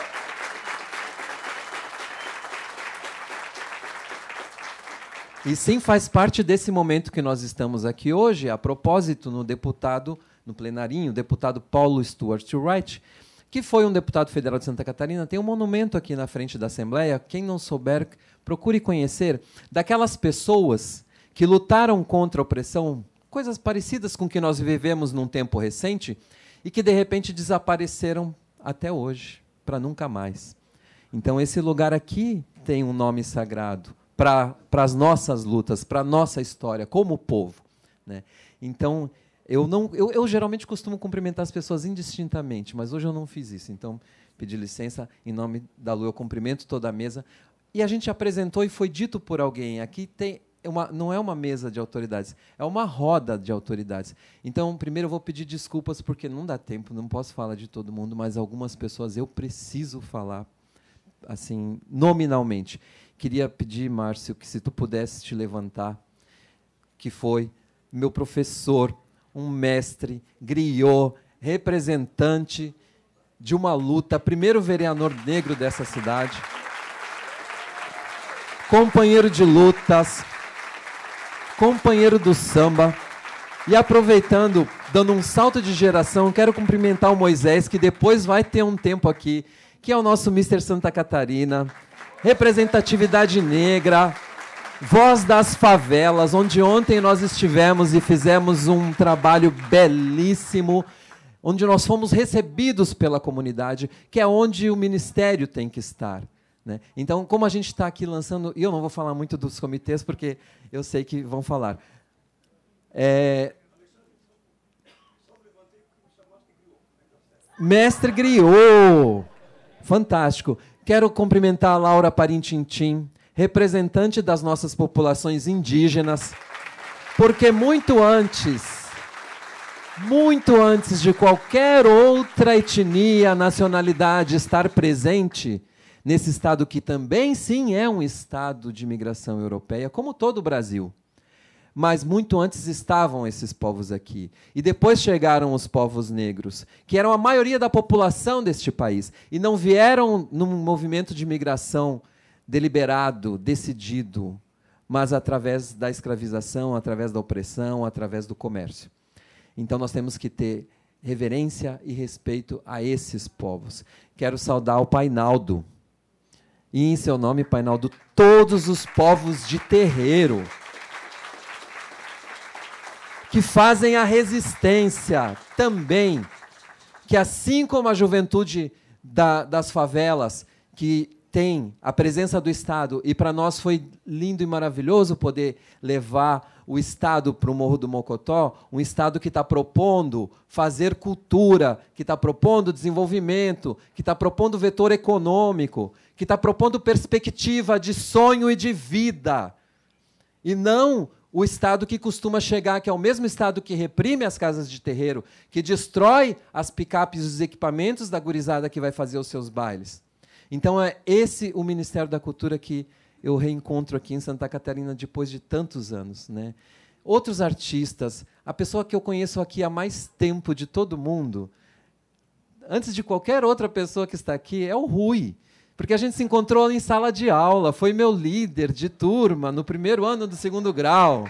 [SPEAKER 7] E sim, faz parte desse momento que nós estamos aqui hoje, a propósito, no deputado, no plenarinho, o deputado Paulo Stuart Wright, que foi um deputado federal de Santa Catarina. Tem um monumento aqui na frente da Assembleia. Quem não souber, procure conhecer, daquelas pessoas que lutaram contra a opressão, coisas parecidas com o que nós vivemos num tempo recente, e que, de repente, desapareceram até hoje, para nunca mais. Então, esse lugar aqui tem um nome sagrado para as nossas lutas, para a nossa história, como povo, né? Então, eu, não, eu, eu geralmente costumo cumprimentar as pessoas indistintamente, mas hoje eu não fiz isso. Então, pedi licença, em nome da Lu, eu cumprimento toda a mesa. E a gente apresentou e foi dito por alguém, aqui tem... Uma, não é uma mesa de autoridades, é uma roda de autoridades. Então, primeiro eu vou pedir desculpas, porque não dá tempo, não posso falar de todo mundo, mas algumas pessoas eu preciso falar, assim, nominalmente. Queria pedir, Márcio, que se tu pudesse te levantar, que foi meu professor, um mestre, griot, representante de uma luta, primeiro vereador negro dessa cidade, companheiro de lutas, companheiro do samba. E aproveitando, dando um salto de geração, quero cumprimentar o Moisés, que depois vai ter um tempo aqui, que é o nosso mister Santa Catarina, representatividade negra, voz das favelas, onde ontem nós estivemos e fizemos um trabalho belíssimo, onde nós fomos recebidos pela comunidade, que é onde o ministério tem que estar, né? Então, como a gente está aqui lançando, e eu não vou falar muito dos comitês, porque eu sei que vão falar. É... Mestre Griot, fantástico. Quero cumprimentar a Laura Parintintim, representante das nossas populações indígenas, porque muito antes, muito antes de qualquer outra etnia, nacionalidade estar presente nesse estado, que também, sim, é um estado de imigração europeia, como todo o Brasil. Mas muito antes estavam esses povos aqui. E depois chegaram os povos negros, que eram a maioria da população deste país, e não vieram num movimento de imigração deliberado, decidido, mas através da escravização, através da opressão, através do comércio. Então nós temos que ter reverência e respeito a esses povos. Quero saudar o Painaldo, e em seu nome, Painaldo, todos os povos de terreiro, que fazem a resistência também, que assim como a juventude da, das favelas, que tem a presença do Estado, e para nós foi lindo e maravilhoso poder levar o Estado para o Morro do Mocotó, um Estado que está propondo fazer cultura, que está propondo desenvolvimento, que está propondo vetor econômico, que está propondo perspectiva de sonho e de vida, e não o Estado que costuma chegar, que é o mesmo Estado que reprime as casas de terreiro, que destrói as picapes e os equipamentos da gurizada que vai fazer os seus bailes. Então, é esse o Ministério da Cultura que eu reencontro aqui em Santa Catarina depois de tantos anos, né? Outros artistas, a pessoa que eu conheço aqui há mais tempo de todo mundo, antes de qualquer outra pessoa que está aqui, é o Rui. Porque a gente se encontrou em sala de aula, foi meu líder de turma no primeiro ano do segundo grau.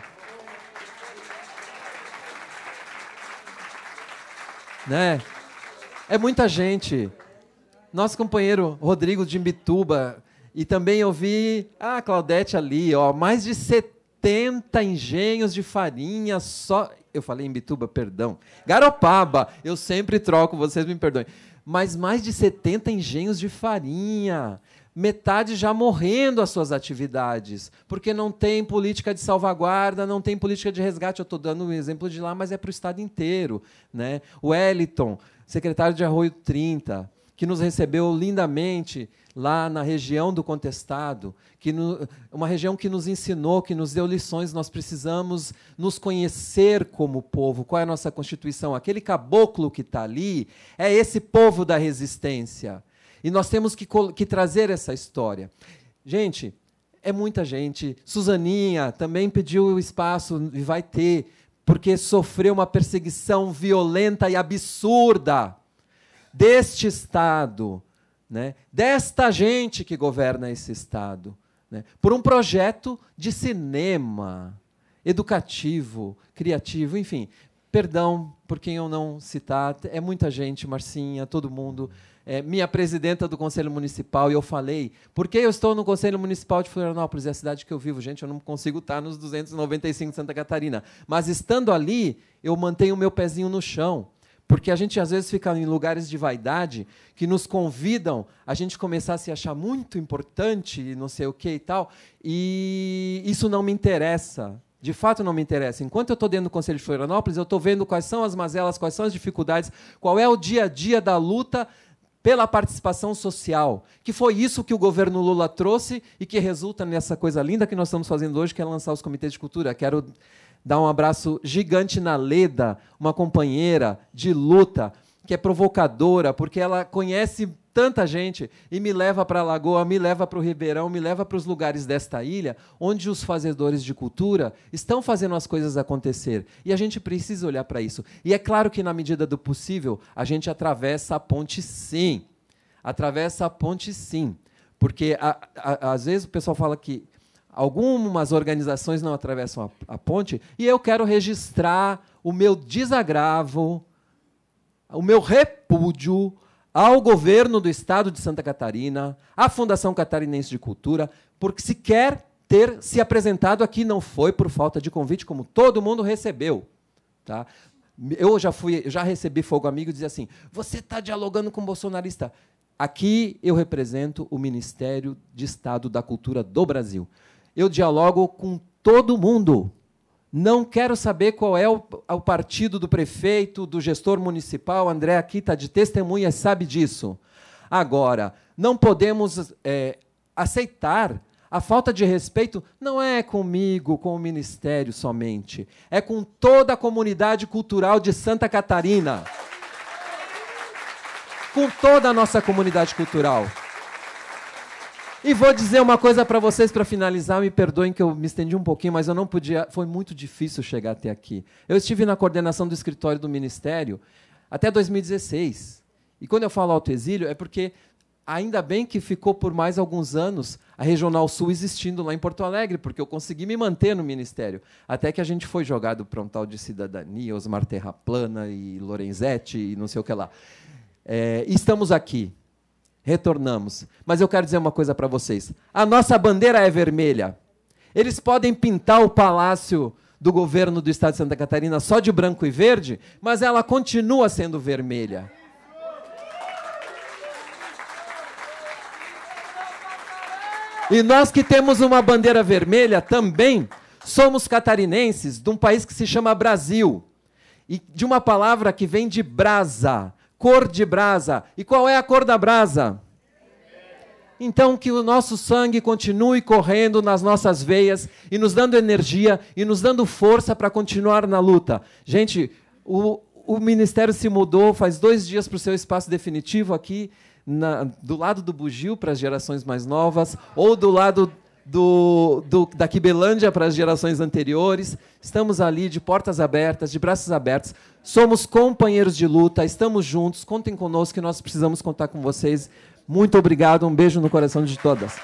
[SPEAKER 7] Né? É muita gente. Nosso companheiro Rodrigo de Imbituba, e também eu vi a Claudete ali, ó, mais de setenta engenhos de farinha só. Eu falei Imbituba, perdão. Garopaba, eu sempre troco, vocês me perdoem. Mas mais de setenta engenhos de farinha, metade já morrendo as suas atividades, porque não tem política de salvaguarda, não tem política de resgate. Eu estou dando um exemplo de lá, mas é para o estado inteiro, né? O Wellington, secretário de Arroio trinta, que nos recebeu lindamente lá na região do Contestado, que no, uma região que nos ensinou, que nos deu lições. Nós precisamos nos conhecer como povo. Qual é a nossa Constituição? Aquele caboclo que está ali é esse povo da resistência. E nós temos que, que trazer essa história. Gente, é muita gente. Suzaninha também pediu o espaço, e vai ter, porque sofreu uma perseguição violenta e absurda deste Estado, né, desta gente que governa esse Estado, né, por um projeto de cinema educativo, criativo, enfim. Perdão por quem eu não citar, é muita gente, Marcinha, todo mundo. É, minha presidenta do Conselho Municipal, e eu falei, porque eu estou no Conselho Municipal de Florianópolis, é a cidade que eu vivo, gente, eu não consigo estar nos duzentos e noventa e cinco de Santa Catarina, mas estando ali, eu mantenho o meu pezinho no chão, porque a gente às vezes fica em lugares de vaidade que nos convidam a gente começar a se achar muito importante, não sei o que e tal, e isso não me interessa. De fato, não me interessa. Enquanto eu estou dentro do Conselho de Florianópolis, eu estou vendo quais são as mazelas, quais são as dificuldades, qual é o dia a dia da luta pela participação social, que foi isso que o governo Lula trouxe e que resulta nessa coisa linda que nós estamos fazendo hoje, que é lançar os comitês de cultura. Quero dar um abraço gigante na Leda, uma companheira de luta, que é provocadora, porque ela conhece tanta gente e me leva para a Lagoa, me leva para o Ribeirão, me leva para os lugares desta ilha, onde os fazedores de cultura estão fazendo as coisas acontecer. E a gente precisa olhar para isso. E é claro que, na medida do possível, a gente atravessa a ponte, sim. Atravessa a ponte, sim. Porque, a, a, às vezes, o pessoal fala que algumas organizações não atravessam a, a ponte, e eu quero registrar o meu desagravo, o meu repúdio ao governo do Estado de Santa Catarina, à Fundação Catarinense de Cultura, porque sequer ter se apresentado aqui não foi por falta de convite, como todo mundo recebeu. Tá? Eu já, fui, já recebi fogo amigo e dizia assim, você está dialogando com o bolsonarista. Aqui eu represento o Ministério de Estado da Cultura do Brasil. Eu dialogo com todo mundo. Não quero saber qual é o, o partido do prefeito, do gestor municipal. André aqui está de testemunha, sabe disso. Agora, não podemos é, aceitar a falta de respeito, não é comigo, com o Ministério somente, é com toda a comunidade cultural de Santa Catarina. Com toda a nossa comunidade cultural. E vou dizer uma coisa para vocês para finalizar, me perdoem que eu me estendi um pouquinho, mas eu não podia, foi muito difícil chegar até aqui. Eu estive na coordenação do escritório do Ministério até dois mil e dezesseis. E quando eu falo autoexílio, é porque, ainda bem que ficou por mais alguns anos a Regional Sul existindo lá em Porto Alegre, porque eu consegui me manter no Ministério. Até que a gente foi jogado para um tal de cidadania, Osmar Terraplana e Lorenzetti e não sei o que lá. É, estamos aqui. Retornamos. Mas eu quero dizer uma coisa para vocês. A nossa bandeira é vermelha. Eles podem pintar o palácio do governo do Estado de Santa Catarina só de branco e verde, mas ela continua sendo vermelha. E nós que temos uma bandeira vermelha também somos catarinenses de um país que se chama Brasil. E de uma palavra que vem de brasa. Cor de brasa. E qual é a cor da brasa? Então, que o nosso sangue continue correndo nas nossas veias e nos dando energia e nos dando força para continuar na luta. Gente, o, o Ministério se mudou faz dois dias para o seu espaço definitivo aqui, na, do lado do Bugio para as gerações mais novas, ou do lado do, do, da Quibelândia para as gerações anteriores. Estamos ali de portas abertas, de braços abertos. Somos companheiros de luta, estamos juntos, contem conosco que nós precisamos contar com vocês. Muito obrigado, um beijo no coração de todas.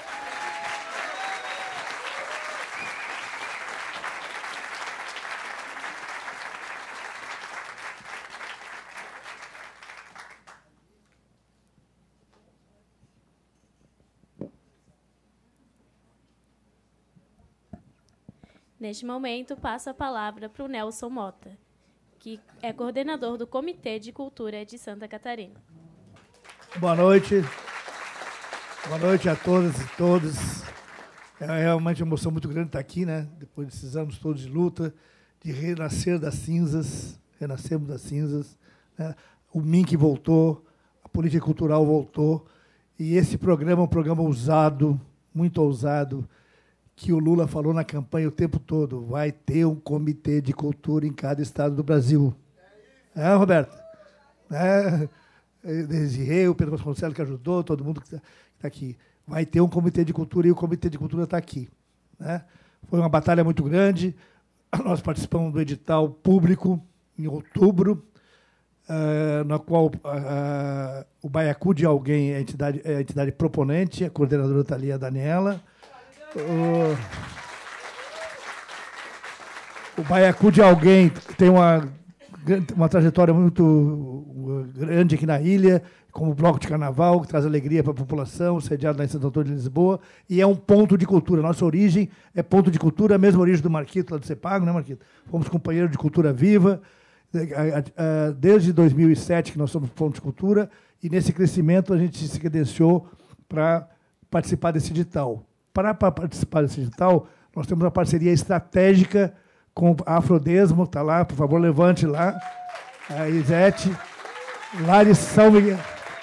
[SPEAKER 1] Neste momento, passo a palavra para o Nelson Mota, que é coordenador do Comitê de Cultura de Santa Catarina.
[SPEAKER 8] Boa noite. Boa noite a todas e todos. É realmente uma emoção muito grande estar aqui, né? Depois desses anos todos de luta, de renascer das cinzas, renascemos das cinzas, né? O M I N C voltou, a política cultural voltou, e esse programa é um programa ousado, muito ousado, que o Lula falou na campanha o tempo todo, vai ter um comitê de cultura em cada estado do Brasil. É, Roberto? É, Desirê, o Pedro Vasconcelos que ajudou, todo mundo que está tá aqui. Vai ter um comitê de cultura e o comitê de cultura está aqui. Né? Foi uma batalha muito grande. Nós participamos do edital público em outubro, uh, na qual uh, o Baiacu de Alguém é a entidade, é a entidade proponente, a coordenadora está ali, a Daniela. O, o Baiacu de Alguém tem uma uma trajetória muito grande aqui na ilha, como bloco de carnaval, que traz alegria para a população, sediado lá em Santo Antônio de Lisboa, e é um ponto de cultura. Nossa origem é ponto de cultura, a mesma origem do Marquito, lá do CEPAGO, né, Marquito? Fomos companheiros de cultura viva, desde dois mil e sete que nós somos ponto de cultura, e nesse crescimento a gente se credenciou para participar desse edital. Para participar desse edital, nós temos uma parceria estratégica com a Afrodesmo, está lá, por favor, levante lá, a Isete, lá de São Miguel.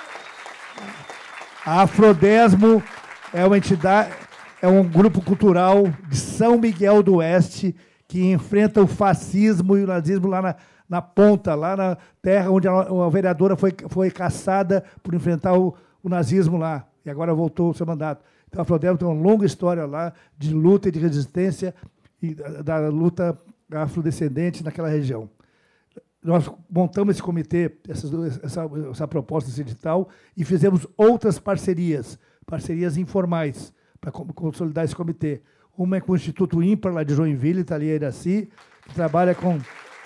[SPEAKER 8] A Afrodesmo é uma entidade, é um grupo cultural de São Miguel do Oeste que enfrenta o fascismo e o nazismo lá na, na ponta, lá na terra onde a, a vereadora foi, foi caçada por enfrentar o, o nazismo lá, e agora voltou ao seu mandato. Então, a Afrodesmo tem uma longa história lá de luta e de resistência e da, da luta afrodescendente naquela região. Nós montamos esse comitê, essa, essa, essa proposta desse edital, e fizemos outras parcerias, parcerias informais, para consolidar esse comitê. Uma é com o Instituto Ímpar, lá de Joinville, está ali a Iraci, que trabalha com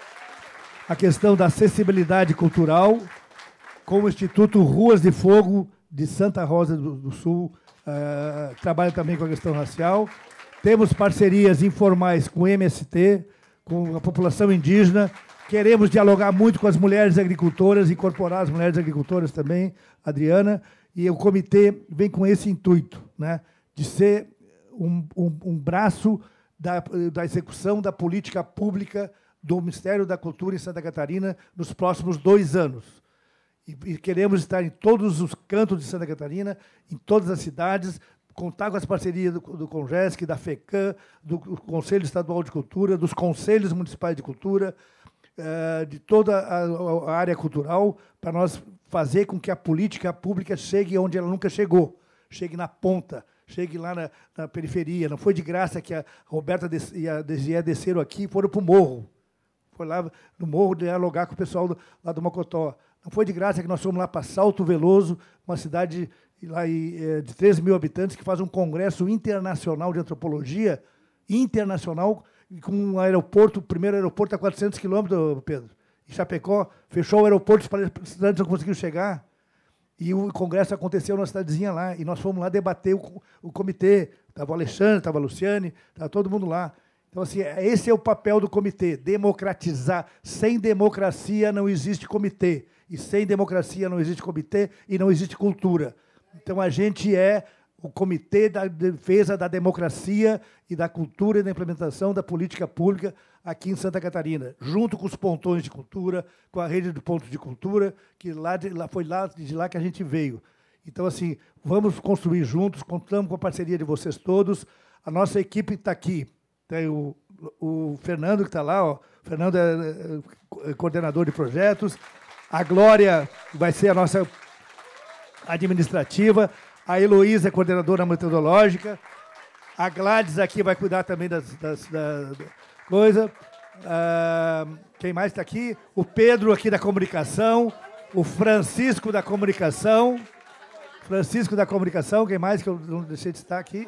[SPEAKER 8] a questão da acessibilidade cultural, com o Instituto Ruas de Fogo, de Santa Rosa do, do Sul, uh, trabalha também com a questão racial. Temos parcerias informais com o M S T, com a população indígena. Queremos dialogar muito com as mulheres agricultoras, incorporar as mulheres agricultoras também, Adriana, e o comitê vem com esse intuito, né, de ser um, um, um braço da, da execução da política pública do Ministério da Cultura em Santa Catarina nos próximos dois anos. E, e queremos estar em todos os cantos de Santa Catarina, em todas as cidades, contar com as parcerias do, do CONGESC, da FECAM, do Conselho Estadual de Cultura, dos Conselhos Municipais de Cultura, uh, de toda a, a área cultural, para nós fazer com que a política pública chegue onde ela nunca chegou, chegue na ponta, chegue lá na, na periferia. Não foi de graça que a Roberta e a Desié desceram aqui e foram para o morro. Foi lá no morro dialogar com o pessoal do, lá do Mocotó. Não foi de graça que nós fomos lá para Salto Veloso, uma cidade lá de treze mil habitantes, que faz um congresso internacional de antropologia, internacional, com um aeroporto, o primeiro aeroporto a quatrocentos quilômetros, Pedro. Em Chapecó, fechou o aeroporto, os estudantes não conseguiram chegar. E o congresso aconteceu numa cidadezinha lá, e nós fomos lá debater o, o comitê. Estava o Alexandre, estava a Luciane, estava todo mundo lá. Então, assim, esse é o papel do comitê, democratizar. Sem democracia não existe comitê. E sem democracia não existe comitê e não existe cultura. Então, a gente é o Comitê da Defesa da Democracia e da Cultura e da Implementação da Política Pública aqui em Santa Catarina, junto com os pontões de cultura, com a rede de pontos de cultura, que lá, de, lá foi lá, de lá que a gente veio. Então, assim, vamos construir juntos, contamos com a parceria de vocês todos. A nossa equipe está aqui. Tem o, o Fernando, que está lá. Ó. O Fernando é, é coordenador de projetos. A Glória vai ser a nossa administrativa. A Heloísa é coordenadora metodológica. A Gladys aqui vai cuidar também das, das, da coisa. Ah, quem mais está aqui? O Pedro aqui da comunicação. O Francisco da comunicação. Francisco da comunicação. Quem mais que eu não deixei de estar aqui?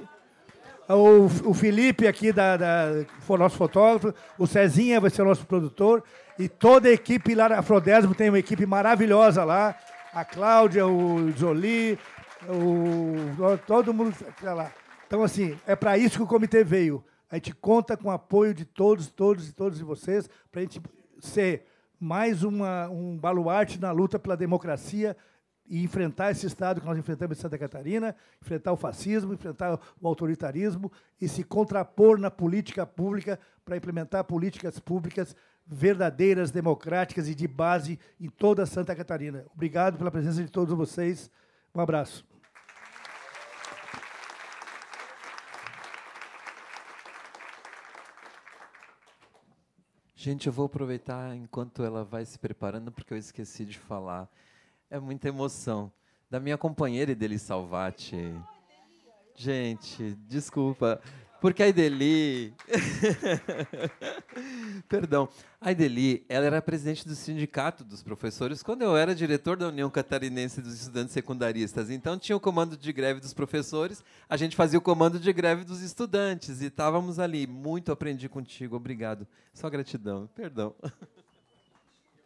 [SPEAKER 8] O, o Felipe aqui, da, da, foi nosso fotógrafo. O Cezinha vai ser o nosso produtor. E toda a equipe lá da Afrodesmo tem uma equipe maravilhosa lá. A Cláudia, o Jolie, o, todo mundo está lá. Então, assim, é para isso que o comitê veio. A gente conta com o apoio de todos, todos e todos de vocês, para a gente ser mais uma, um baluarte na luta pela democracia e enfrentar esse Estado que nós enfrentamos em Santa Catarina, enfrentar o fascismo, enfrentar o autoritarismo e se contrapor na política pública para implementar políticas públicas verdadeiras, democráticas e de base em toda Santa Catarina. Obrigado pela presença de todos vocês. Um abraço.
[SPEAKER 7] Gente, eu vou aproveitar enquanto ela vai se preparando, porque eu esqueci de falar. É muita emoção. Da minha companheira Ideli Salvati. Gente, desculpa. Porque a Ideli... Perdão. A Ideli, ela era presidente do sindicato dos professores quando eu era diretor da União Catarinense dos Estudantes Secundaristas. Então, tinha o comando de greve dos professores, a gente fazia o comando de greve dos estudantes e estávamos ali. Muito aprendi contigo. Obrigado. Só gratidão. Perdão.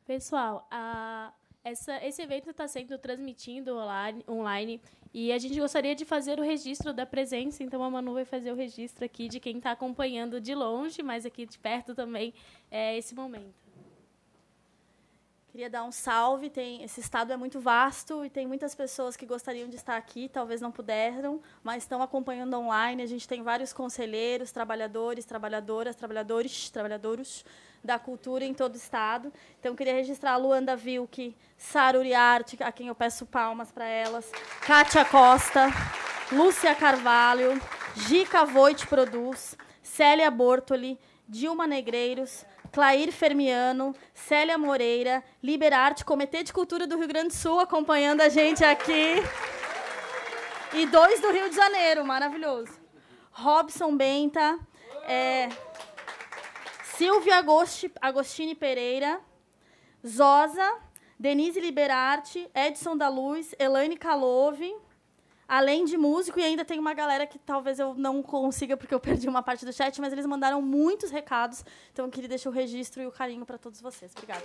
[SPEAKER 1] Pessoal, a, essa, esse evento está sendo transmitido online, online e a gente gostaria de fazer o registro da presença, então a Manu vai fazer o registro aqui de quem está acompanhando de longe, mas aqui de perto também, é, esse momento.
[SPEAKER 9] Queria dar um salve. Tem, esse estado é muito vasto e tem muitas pessoas que gostariam de estar aqui, talvez não puderam, mas estão acompanhando online. A gente tem vários conselheiros, trabalhadores, trabalhadoras, trabalhadores, trabalhadores da cultura em todo o estado. Então, queria registrar a Luanda Vilk, Sara Uriarte, a quem eu peço palmas para elas, Kátia Costa, Lúcia Carvalho, Gica Voit Produz, Célia Bortoli, Dilma Negreiros, Clair Fermiano, Célia Moreira, Liberarte, Comitê de Cultura do Rio Grande do Sul, acompanhando a gente aqui. E dois do Rio de Janeiro, maravilhoso. Robson Benta, é, Silvia Agosti, Agostini Pereira, Zosa, Denise Liberarte, Edson da Luz, Elaine Calove, além de músico, e ainda tem uma galera que talvez eu não consiga, porque eu perdi uma parte do chat, mas eles mandaram muitos recados, então eu queria deixar o registro e o carinho para todos vocês. Obrigada.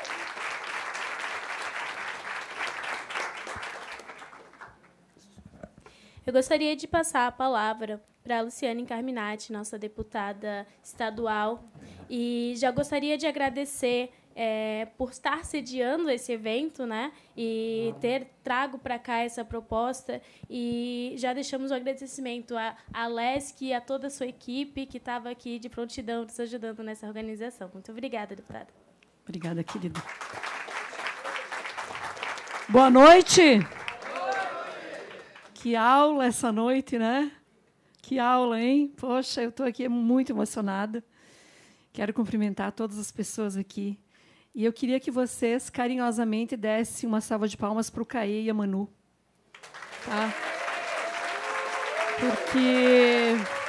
[SPEAKER 1] Eu gostaria de passar a palavra para a Luciane Carminati, nossa deputada estadual, e já gostaria de agradecer É, por estar sediando esse evento, né, e ter trago para cá essa proposta, e já deixamos o agradecimento a, a Lesk e a toda a sua equipe que estava aqui de prontidão nos ajudando nessa organização. Muito obrigada, deputada.
[SPEAKER 10] Obrigada, querida. Boa noite. Que aula essa noite, né? Que aula, hein? Poxa, eu estou aqui muito emocionada. Quero cumprimentar todas as pessoas aqui. E eu queria que vocês, carinhosamente, dessem uma salva de palmas para o Caê e a Manu. Tá? Porque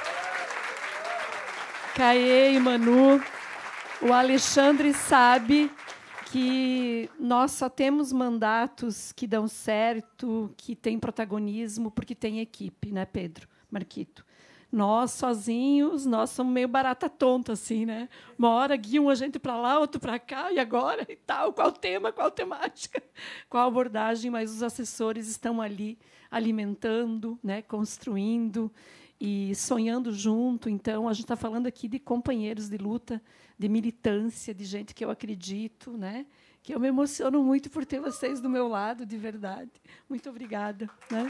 [SPEAKER 10] Caê e Manu, o Alexandre sabe que nós só temos mandatos que dão certo, que têm protagonismo, porque tem equipe, né, Pedro, Marquito? Nós, sozinhos, nós somos meio barata tonta, assim, né? Uma hora guiam a gente para lá, outro para cá, e agora e tal. Qual tema, qual temática, qual abordagem, mas os assessores estão ali alimentando, né, construindo e sonhando junto. Então, a gente está falando aqui de companheiros de luta, de militância, de gente que eu acredito, né? Que eu me emociono muito por ter vocês do meu lado, de verdade. Muito obrigada, né?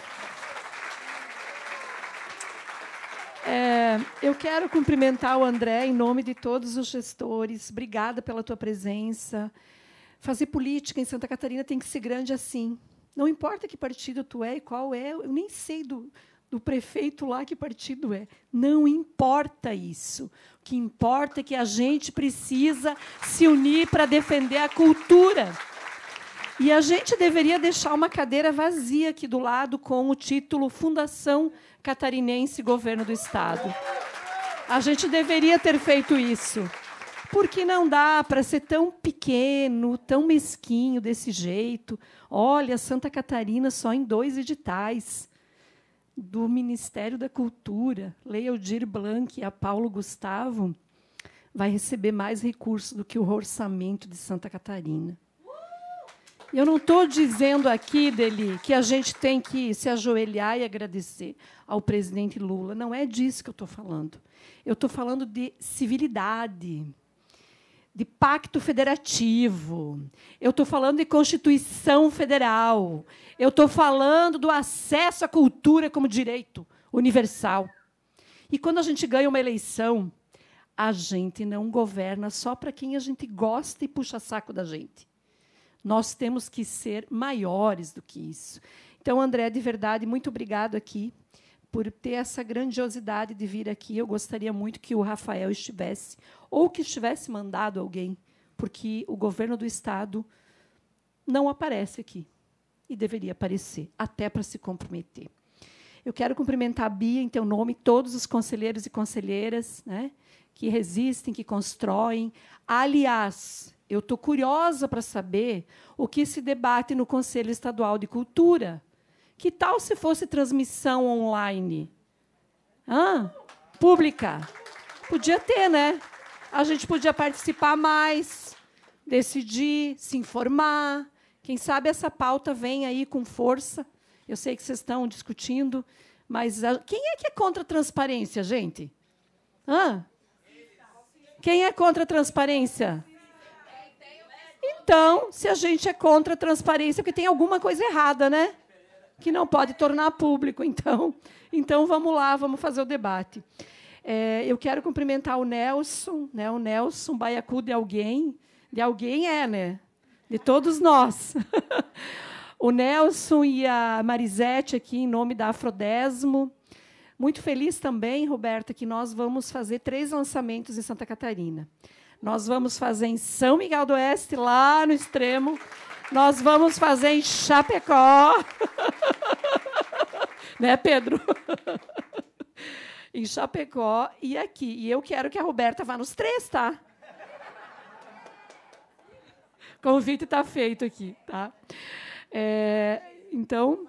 [SPEAKER 10] É, eu quero cumprimentar o André em nome de todos os gestores. Obrigada pela tua presença. Fazer política em Santa Catarina tem que ser grande assim. Não importa que partido tu é e qual é, eu nem sei do, do prefeito lá que partido é. Não importa isso. O que importa é que a gente precisa se unir para defender a cultura. E a gente deveria deixar uma cadeira vazia aqui do lado com o título Fundação Catarinense Governo do Estado. A gente deveria ter feito isso, porque não dá para ser tão pequeno, tão mesquinho desse jeito. Olha, Santa Catarina só em dois editais do Ministério da Cultura, Lei Aldir Blanc e a Paulo Gustavo, vai receber mais recursos do que o orçamento de Santa Catarina. Eu não estou dizendo aqui, Deli, que a gente tem que se ajoelhar e agradecer ao presidente Lula. Não é disso que eu estou falando. Eu estou falando de civilidade, de pacto federativo. Eu estou falando de Constituição Federal. Eu estou falando do acesso à cultura como direito universal. E quando a gente ganha uma eleição, a gente não governa só para quem a gente gosta e puxa saco da gente. Nós temos que ser maiores do que isso. Então, André, de verdade, muito obrigado aqui por ter essa grandiosidade de vir aqui. Eu gostaria muito que o Rafael estivesse, ou que estivesse mandado alguém, porque o governo do Estado não aparece aqui, e deveria aparecer, até para se comprometer. Eu quero cumprimentar a Bia, em teu nome, todos os conselheiros e conselheiras, né, que resistem, que constroem. Aliás, eu estou curiosa para saber o que se debate no Conselho Estadual de Cultura. Que tal se fosse transmissão online? Hã? Pública? Podia ter, né? A gente podia participar mais. decidir, se informar. Quem sabe essa pauta vem aí com força. Eu sei que vocês estão discutindo, mas a, quem é que é contra a transparência, gente? Hã? Quem é contra a transparência? Então, se a gente é contra a transparência, porque tem alguma coisa errada, né? Que não pode tornar público. Então, então vamos lá, vamos fazer o debate. É, eu quero cumprimentar o Nelson, né? O Nelson, baiacu de alguém. De alguém é, né? De todos nós. O Nelson e a Marisete aqui, em nome da Afrodesmo. Muito feliz também, Roberta, que nós vamos fazer três lançamentos em Santa Catarina. Nós vamos fazer em São Miguel do Oeste, lá no extremo. Nós vamos fazer em Chapecó. Né, Pedro? Em Chapecó e aqui. E eu quero que a Roberta vá nos três, tá? O convite está feito aqui, tá? É, então...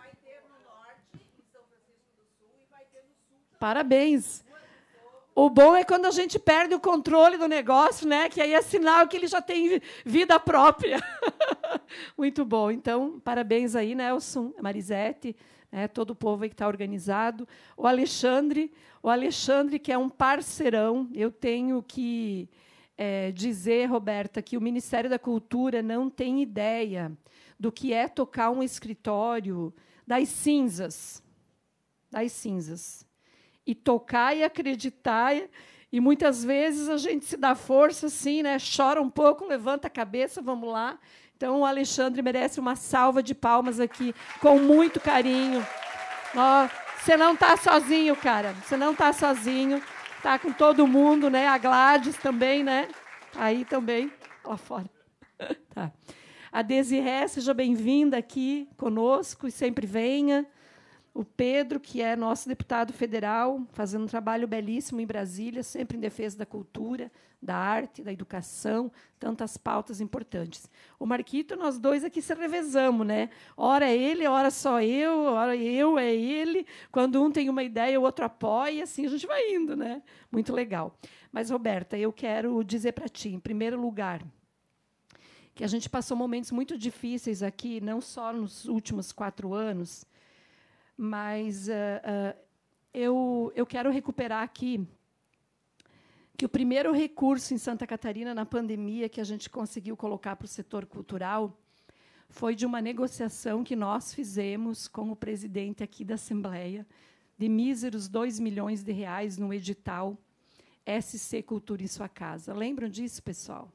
[SPEAKER 10] Parabéns. O bom é quando a gente perde o controle do negócio, né? Que aí é sinal que ele já tem vida própria. Muito bom. Então, parabéns aí, Nelson, Marisete, né, todo o povo aí que está organizado. O Alexandre, o Alexandre, que é um parceirão. Eu tenho que é, dizer, Roberta, que o Ministério da Cultura não tem ideia do que é tocar um escritório das cinzas. Das cinzas. E tocar e acreditar, e muitas vezes a gente se dá força, assim, né? Chora um pouco, levanta a cabeça, vamos lá. Então, o Alexandre merece uma salva de palmas aqui, com muito carinho. Ó, você não está sozinho, cara. Você não está sozinho. Está com todo mundo, né? A Gladys também, né? Aí também, lá fora. Tá. A Desiré, seja bem-vinda aqui conosco e sempre venha. O Pedro, que é nosso deputado federal, fazendo um trabalho belíssimo em Brasília, sempre em defesa da cultura, da arte, da educação, tantas pautas importantes. O Marquito, nós dois aqui se revezamos, né? Ora é ele, ora só eu, ora eu, é ele. Quando um tem uma ideia, o outro apoia, e assim a gente vai indo, né? Muito legal. Mas, Roberta, eu quero dizer para ti, em primeiro lugar, que a gente passou momentos muito difíceis aqui, não só nos últimos quatro anos, mas uh, uh, eu, eu quero recuperar aqui que o primeiro recurso em Santa Catarina, na pandemia, que a gente conseguiu colocar para o setor cultural, foi de uma negociação que nós fizemos com o presidente aqui da Assembleia, de míseros dois milhões de reais no edital S C Cultura em Sua Casa. Lembram disso, pessoal?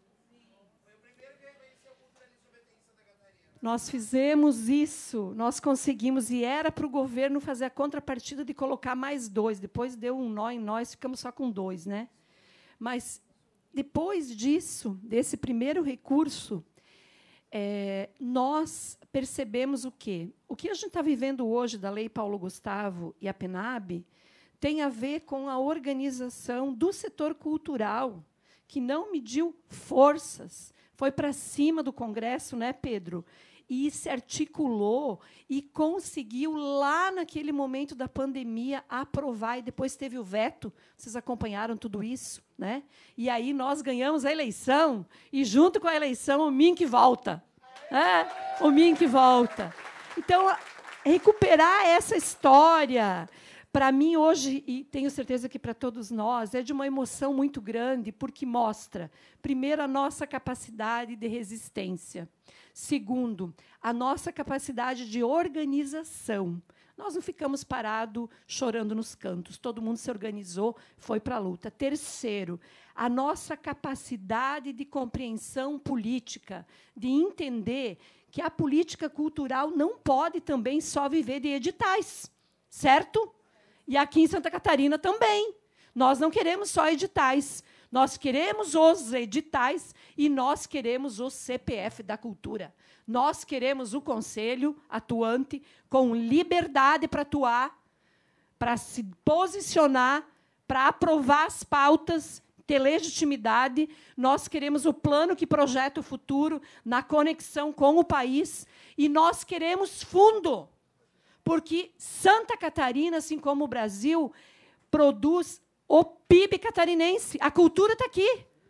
[SPEAKER 10] Nós fizemos isso, nós conseguimos, e era para o governo fazer a contrapartida de colocar mais dois. Depois deu um nó em nós, ficamos só com dois, né? Mas, depois disso, desse primeiro recurso, é, nós percebemos o quê? O que a gente está vivendo hoje da Lei Paulo Gustavo e a PENAB tem a ver com a organização do setor cultural, que não mediu forças, foi para cima do Congresso, né, Pedro? E se articulou e conseguiu, lá naquele momento da pandemia, aprovar, e depois teve o veto. Vocês acompanharam tudo isso, né? E aí nós ganhamos a eleição, e, junto com a eleição, o M I N C volta. É, o M I N C volta. Então, recuperar essa história, para mim, hoje, e tenho certeza que para todos nós, é de uma emoção muito grande, porque mostra, primeiro, a nossa capacidade de resistência. Segundo, a nossa capacidade de organização. Nós não ficamos parados chorando nos cantos. Todo mundo se organizou, foi para a luta. Terceiro, a nossa capacidade de compreensão política, de entender que a política cultural não pode também só viver de editais, certo? E aqui em Santa Catarina também. Nós não queremos só editais. Nós queremos os editais e nós queremos o C P F da cultura. Nós queremos o conselho atuante com liberdade para atuar, para se posicionar, para aprovar as pautas, ter legitimidade. Nós queremos o plano que projeta o futuro na conexão com o país. E nós queremos fundo, porque Santa Catarina, assim como o Brasil, produz o P I B catarinense. A cultura está aqui.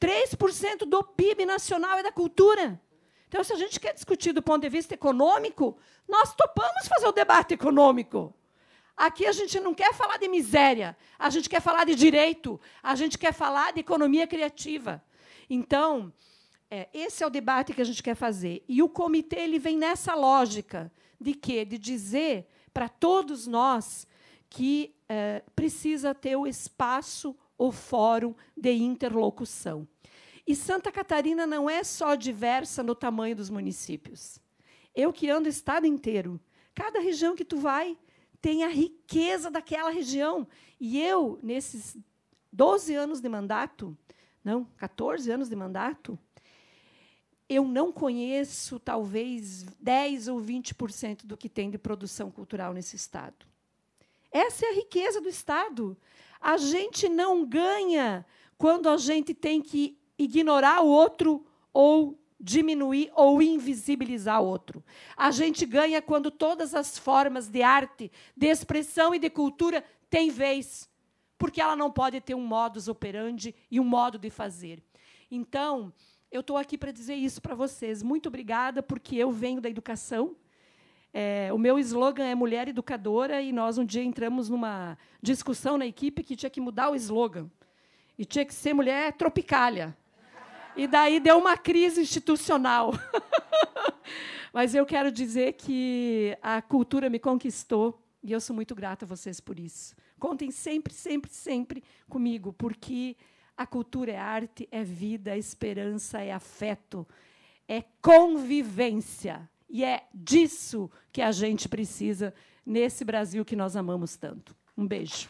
[SPEAKER 10] três por cento do P I B nacional é da cultura. Então, se a gente quer discutir do ponto de vista econômico, nós topamos fazer o debate econômico. Aqui a gente não quer falar de miséria, a gente quer falar de direito, a gente quer falar de economia criativa. Então, é, esse é o debate que a gente quer fazer. E o comitê ele vem nessa lógica de quê? De dizer para todos nós que é, precisa ter o espaço, o fórum de interlocução. E Santa Catarina não é só diversa no tamanho dos municípios. Eu que ando o estado inteiro, cada região que tu vai tem a riqueza daquela região. E eu, nesses doze anos de mandato, não, quatorze anos de mandato, eu não conheço, talvez, dez ou vinte por cento do que tem de produção cultural nesse estado. Essa é a riqueza do estado. A gente não ganha quando a gente tem que ignorar o outro ou diminuir ou invisibilizar o outro. A gente ganha quando todas as formas de arte, de expressão e de cultura têm vez, porque ela não pode ter um modus operandi e um modo de fazer. Então, eu estou aqui para dizer isso para vocês. Muito obrigada, porque eu venho da educação. É, o meu slogan é Mulher Educadora, e nós um dia entramos numa discussão na equipe que tinha que mudar o slogan. E tinha que ser Mulher Tropicália. E daí deu uma crise institucional. Mas eu quero dizer que a cultura me conquistou, e eu sou muito grata a vocês por isso. Contem sempre, sempre, sempre comigo, porque a cultura é arte, é vida, é esperança, é afeto, é convivência. E é disso que a gente precisa nesse Brasil que nós amamos tanto. Um beijo.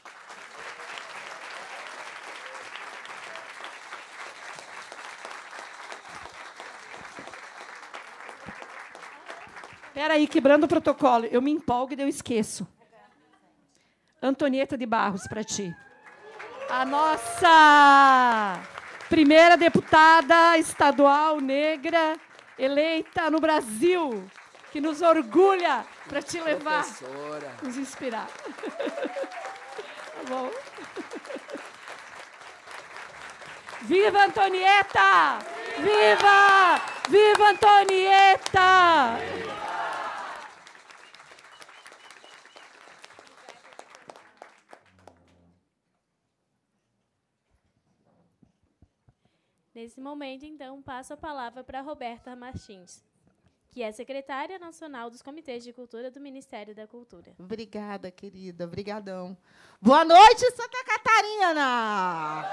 [SPEAKER 10] Espera aí, quebrando o protocolo. Eu me empolgo e eu esqueço. Antonieta de Barros, para ti. A nossa primeira deputada estadual negra eleita no Brasil, que nos orgulha para te levar, professora, nos inspirar. Tá bom? Viva Antonieta! Viva! Viva Antonieta!
[SPEAKER 1] Nesse momento, então, passo a palavra para Roberta Martins, que é secretária nacional dos Comitês de Cultura do Ministério da Cultura.
[SPEAKER 11] Obrigada, querida. Obrigadão. Boa noite, Santa Catarina!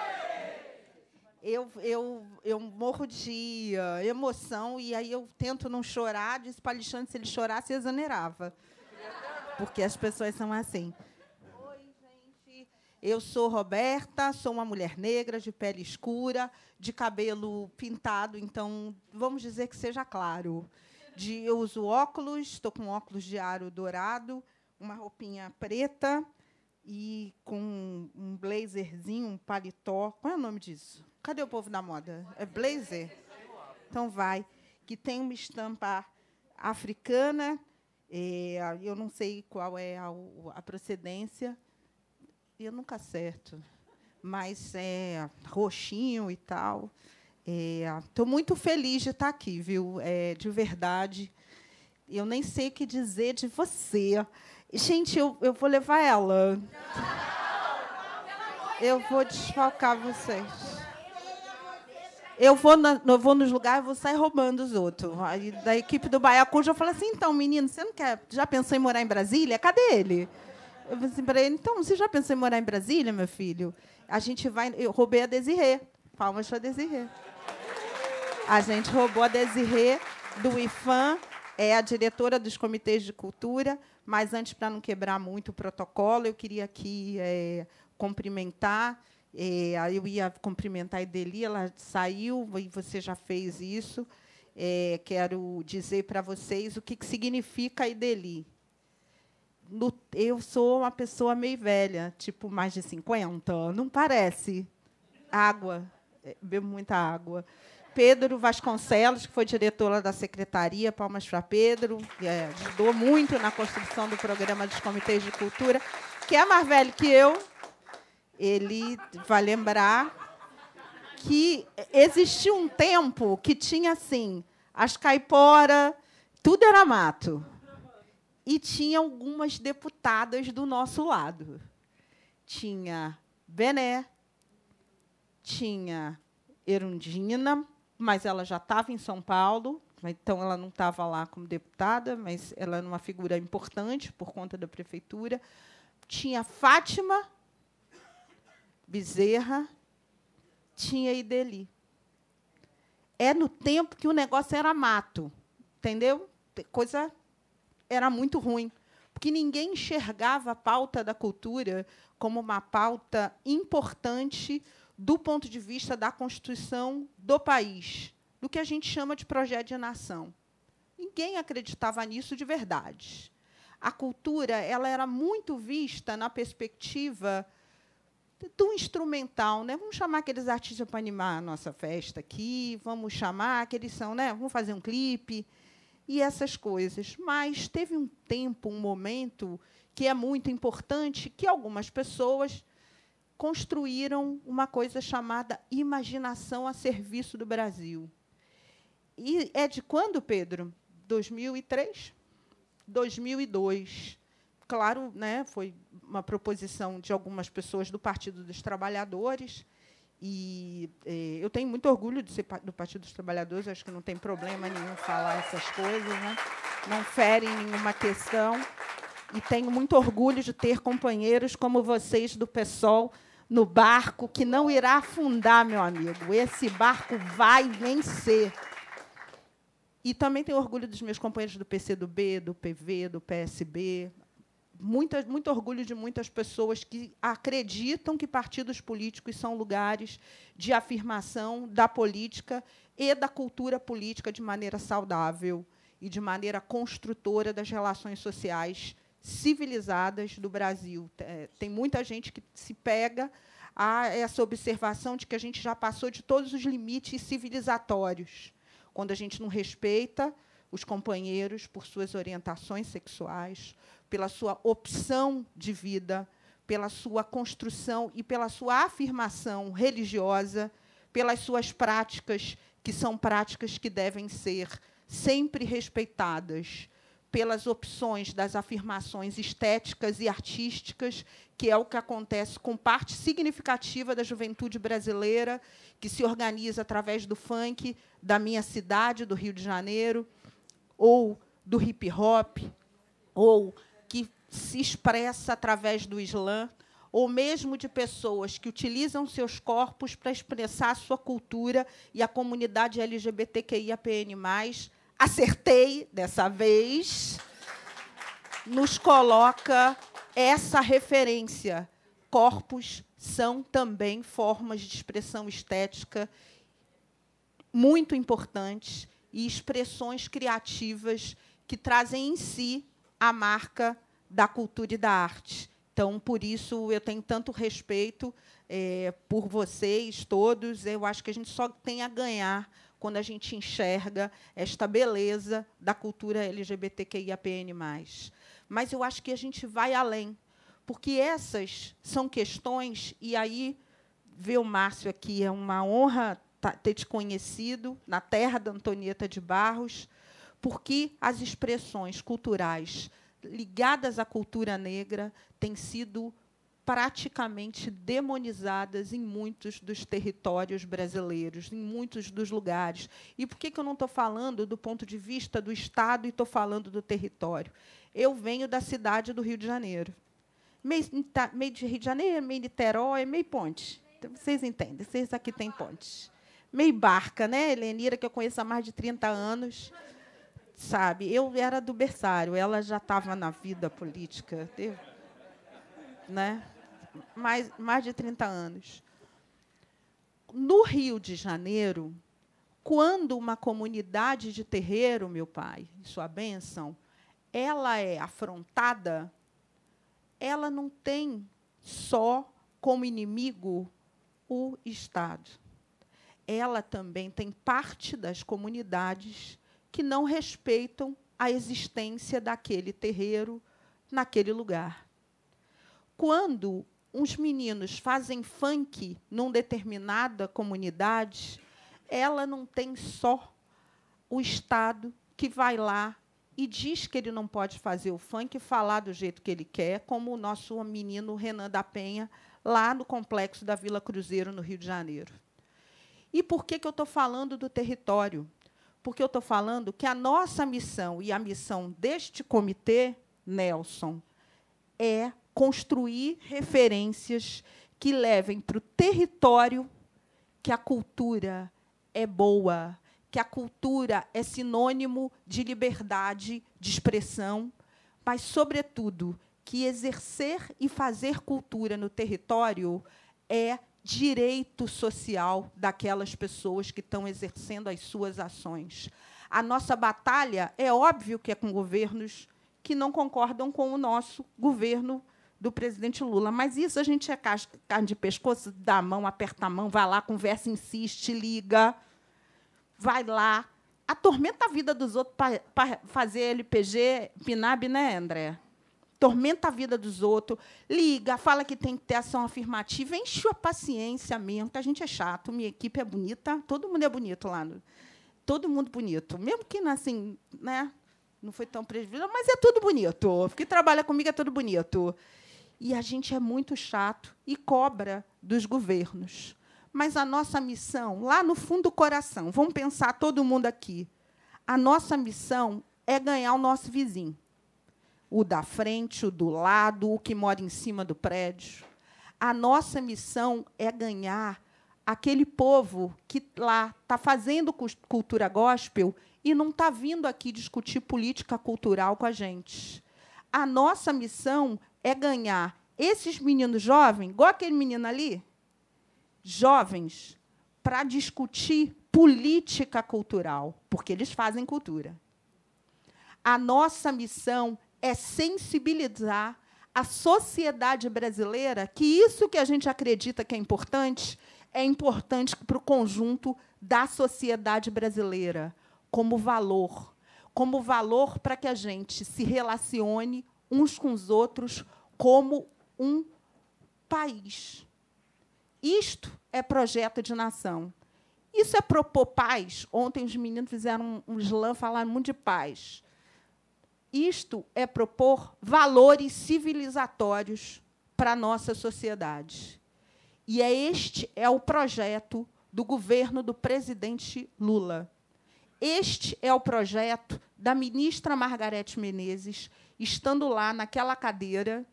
[SPEAKER 11] Eu, eu, eu morro de uh, emoção, e aí eu tento não chorar. Disse para Alexandre, se ele chorasse, exonerava. Porque as pessoas são assim. Oi, gente. Eu sou Roberta, sou uma mulher negra, de pele escura, de cabelo pintado, então vamos dizer que seja claro. De, eu uso óculos, estou com óculos de aro dourado, uma roupinha preta e com um blazerzinho, um paletó. Qual é o nome disso? Cadê o povo da moda? É blazer? Então vai. Que tem uma estampa africana, é, eu não sei qual é a, a procedência, eu nunca acerto, mas é roxinho e tal. Estou é, muito feliz de estar aqui, viu? É, de verdade. Eu nem sei o que dizer de você. Gente, eu, eu vou levar ela. Eu vou desfalcar vocês. Eu vou, na, eu vou nos lugares e vou sair roubando os outros. Aí, da equipe do Baiacu, eu falo assim, então, menino, você não quer, já pensou em morar em Brasília? Cadê ele? Eu falei assim para ele, então, você já pensou em morar em Brasília, meu filho? A gente vai... Eu roubei a Desirê. Palmas para a Desirê. A gente roubou a Desirê do I F A M, é a diretora dos comitês de cultura, mas, antes, para não quebrar muito o protocolo, eu queria aqui é, cumprimentar... É, eu ia cumprimentar a Ideli, ela saiu, e você já fez isso. É, quero dizer para vocês o que, que significa a Ideli. No, eu sou uma pessoa meio velha, tipo mais de cinquenta, não parece? Água, bebo muita água. Pedro Vasconcelos, que foi diretora da secretaria, palmas para Pedro, que é, ajudou muito na construção do programa dos comitês de cultura, que é mais velho que eu. Ele vai lembrar que existia um tempo que tinha, assim, as caiporas, tudo era mato. E tinha algumas deputadas do nosso lado. Tinha Bené, tinha Erundina, mas ela já estava em São Paulo, então ela não estava lá como deputada, mas ela era uma figura importante por conta da prefeitura. Tinha Fátima Bezerra, tinha Ideli. É no tempo que o negócio era mato, entendeu? Coisa era muito ruim, porque ninguém enxergava a pauta da cultura como uma pauta importante do ponto de vista da constituição do país, do que a gente chama de projeto de nação. Ninguém acreditava nisso de verdade. A cultura ela era muito vista na perspectiva do instrumental, né? Vamos chamar aqueles artistas para animar a nossa festa aqui, vamos chamar que eles são, né? Vamos fazer um clipe e essas coisas. Mas teve um tempo, um momento que é muito importante, que algumas pessoas construíram uma coisa chamada imaginação a serviço do Brasil. E é de quando, Pedro? dois mil e três? dois mil e dois. Claro, né, foi uma proposição de algumas pessoas do Partido dos Trabalhadores. E eh, eu tenho muito orgulho de ser do Partido dos Trabalhadores, acho que não tem problema nenhum falar essas coisas, né? Não ferem nenhuma questão. E tenho muito orgulho de ter companheiros como vocês do PSOL no barco, que não irá afundar, meu amigo. Esse barco vai vencer. E também tenho orgulho dos meus companheiros do P C do B, do P V, do P S B. Muita, muito orgulho de muitas pessoas que acreditam que partidos políticos são lugares de afirmação da política e da cultura política de maneira saudável e de maneira construtora das relações sociais civilizadas do Brasil. Tem muita gente que se pega a essa observação de que a gente já passou de todos os limites civilizatórios, quando a gente não respeita os companheiros por suas orientações sexuais, pela sua opção de vida, pela sua construção e pela sua afirmação religiosa, pelas suas práticas, que são práticas que devem ser sempre respeitadas, pelas opções das afirmações estéticas e artísticas, que é o que acontece com parte significativa da juventude brasileira, que se organiza através do funk da minha cidade, do Rio de Janeiro, ou do hip-hop, ou que se expressa através do Islã, ou mesmo de pessoas que utilizam seus corpos para expressar a sua cultura, e a comunidade L G B T Q I A P N mais, acertei dessa vez, nos coloca essa referência. Corpos são também formas de expressão estética muito importantes e expressões criativas que trazem em si a marca da cultura e da arte. Então, por isso, eu tenho tanto respeito é, por vocês todos. Eu acho que a gente só tem a ganhar quando a gente enxerga esta beleza da cultura L G B T Q I A P N mais. Mas eu acho que a gente vai além, porque essas são questões, e aí ver o Márcio aqui é uma honra ter te conhecido na terra da Antonieta de Barros, porque as expressões culturais ligadas à cultura negra têm sido praticamente demonizadas em muitos dos territórios brasileiros, em muitos dos lugares. E por que que eu não estou falando do ponto de vista do Estado e estou falando do território? Eu venho da cidade do Rio de Janeiro. Meio, meio de Rio de Janeiro, meio Niterói, meio ponte. Então, vocês entendem, vocês aqui têm ponte. Meio barca, né, Helenira, que eu conheço há mais de trinta anos. Sabe, eu era do berçário, ela já estava na vida política, teve, né? mais, mais de trinta anos. No Rio de Janeiro, quando uma comunidade de terreiro, meu pai, sua bênção, ela é afrontada, ela não tem só como inimigo o Estado. Ela também tem parte das comunidades que não respeitam a existência daquele terreiro naquele lugar. Quando uns meninos fazem funk numa determinada comunidade, ela não tem só o Estado que vai lá e diz que ele não pode fazer o funk e falar do jeito que ele quer, como o nosso menino Renan da Penha, lá no complexo da Vila Cruzeiro, no Rio de Janeiro. E por que que eu estou falando do território? Porque eu estou falando que a nossa missão e a missão deste comitê, Nelson, é construir referências que levem para o território que a cultura é boa, que a cultura é sinônimo de liberdade de expressão, mas, sobretudo, que exercer e fazer cultura no território é direito social daquelas pessoas que estão exercendo as suas ações. A nossa batalha, é óbvio que é com governos que não concordam com o nosso governo do presidente Lula, mas isso a gente é carne de pescoço, dá a mão, aperta a mão, vai lá, conversa, insiste, liga, vai lá, atormenta a vida dos outros para fazer L P G, P N A B, né, André? Tormenta a vida dos outros, liga, fala que tem que ter ação afirmativa, enche a paciência mesmo, que a gente é chato, minha equipe é bonita, todo mundo é bonito lá, no, todo mundo bonito, mesmo que assim, né, não foi tão prejuízo, mas é tudo bonito, que trabalha comigo é tudo bonito. E a gente é muito chato e cobra dos governos. Mas a nossa missão, lá no fundo do coração, vamos pensar todo mundo aqui, a nossa missão é ganhar o nosso vizinho. O da frente, o do lado, o que mora em cima do prédio. A nossa missão é ganhar aquele povo que lá está fazendo cultura gospel e não está vindo aqui discutir política cultural com a gente. A nossa missão é ganhar esses meninos jovens, igual aquele menino ali, jovens, para discutir política cultural, porque eles fazem cultura. A nossa missão é sensibilizar a sociedade brasileira que isso que a gente acredita que é importante é importante para o conjunto da sociedade brasileira, como valor, como valor para que a gente se relacione uns com os outros como um país. Isto é projeto de nação. Isso é propor paz. Ontem os meninos fizeram um, um slam, falaram muito de paz. Isto é propor valores civilizatórios para a nossa sociedade. E é este é o projeto do governo do presidente Lula. Este é o projeto da ministra Margarete Menezes, estando lá naquela cadeira,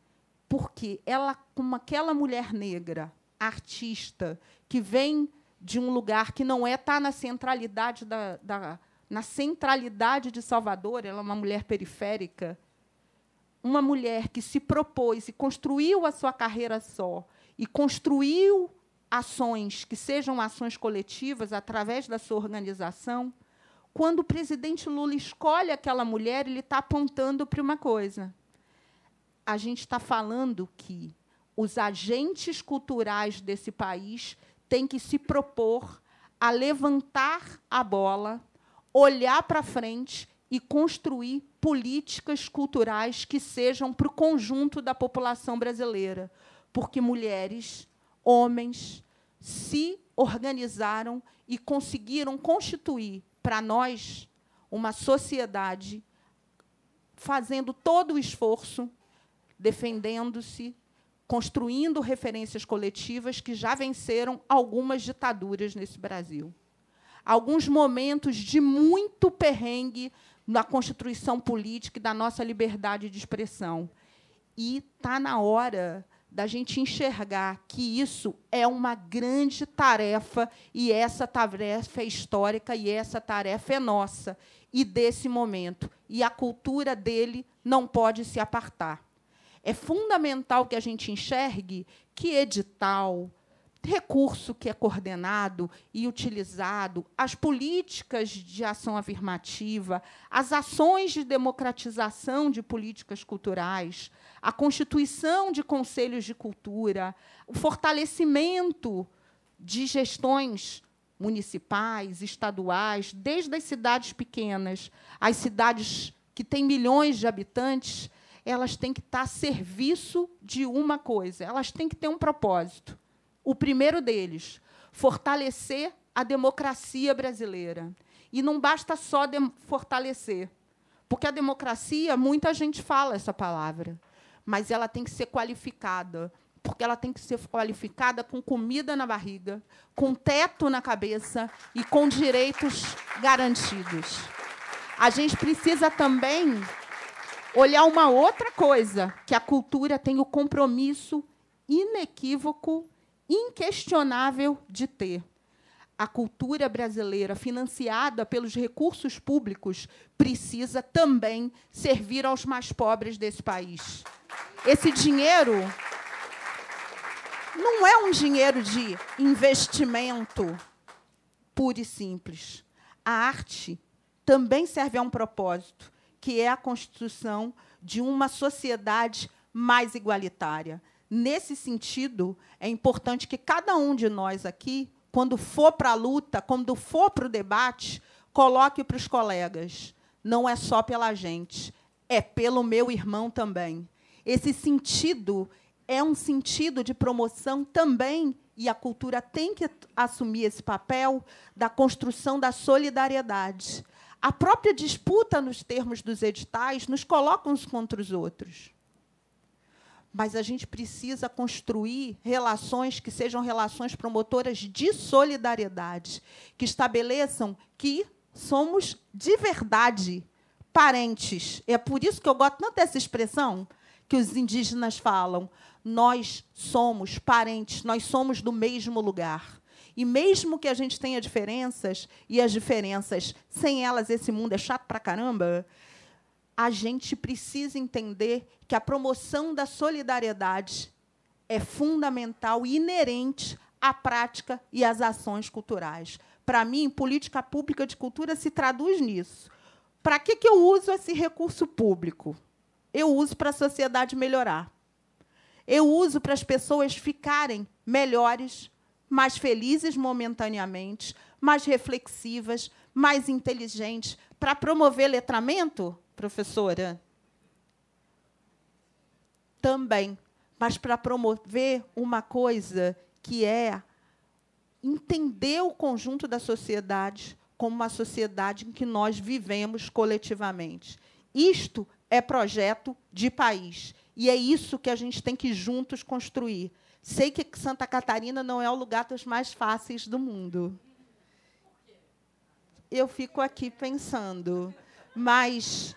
[SPEAKER 11] porque ela, como aquela mulher negra, artista, que vem de um lugar que não é está na centralidade da, da na centralidade de Salvador, ela é uma mulher periférica, uma mulher que se propôs e construiu a sua carreira só e construiu ações que sejam ações coletivas através da sua organização. Quando o presidente Lula escolhe aquela mulher, ele está apontando para uma coisa. A gente está falando que os agentes culturais desse país têm que se propor a levantar a bola, olhar para frente e construir políticas culturais que sejam para o conjunto da população brasileira, porque mulheres, homens, se organizaram e conseguiram constituir para nós uma sociedade fazendo todo o esforço, defendendo-se, construindo referências coletivas que já venceram algumas ditaduras nesse Brasil. Alguns momentos de muito perrengue na constituição política e da nossa liberdade de expressão. E está na hora da gente enxergar que isso é uma grande tarefa, e essa tarefa é histórica, e essa tarefa é nossa, e desse momento. E a cultura dele não pode se apartar. É fundamental que a gente enxergue que edital, recurso que é coordenado e utilizado, as políticas de ação afirmativa, as ações de democratização de políticas culturais, a constituição de conselhos de cultura, o fortalecimento de gestões municipais, estaduais, desde as cidades pequenas às cidades que têm milhões de habitantes, elas têm que estar a serviço de uma coisa, elas têm que ter um propósito. O primeiro deles, fortalecer a democracia brasileira. E não basta só fortalecer, porque a democracia, muita gente fala essa palavra, mas ela tem que ser qualificada, porque ela tem que ser qualificada com comida na barriga, com teto na cabeça e com direitos garantidos. A gente precisa também olhar uma outra coisa, que a cultura tem o compromisso inequívoco, inquestionável de ter. A cultura brasileira, financiada pelos recursos públicos, precisa também servir aos mais pobres desse país. Esse dinheiro não é um dinheiro de investimento puro e simples. A arte também serve a um propósito, que é a construção de uma sociedade mais igualitária. Nesse sentido, é importante que cada um de nós aqui, quando for para a luta, quando for para o debate, coloque para os colegas. Não é só pela gente, é pelo meu irmão também. Esse sentido é um sentido de promoção também, e a cultura tem que assumir esse papel da construção da solidariedade. A própria disputa nos termos dos editais nos coloca uns contra os outros. Mas a gente precisa construir relações que sejam relações promotoras de solidariedade, que estabeleçam que somos, de verdade, parentes. É por isso que eu gosto tanto dessa expressão que os indígenas falam. Nós somos parentes, nós somos do mesmo lugar. E mesmo que a gente tenha diferenças, e as diferenças, sem elas, esse mundo é chato pra caramba, a gente precisa entender que a promoção da solidariedade é fundamental e inerente à prática e às ações culturais. Para mim, política pública de cultura se traduz nisso. Para que que eu uso esse recurso público? Eu uso para a sociedade melhorar. Eu uso para as pessoas ficarem melhores, mais felizes momentaneamente, mais reflexivas, mais inteligentes, para promover letramento, professora? Também, mas para promover uma coisa que é entender o conjunto da sociedade como uma sociedade em que nós vivemos coletivamente. Isto é projeto de país, e é isso que a gente tem que juntos construir. Sei que Santa Catarina não é o lugar dos mais fáceis do mundo. Eu fico aqui pensando, mas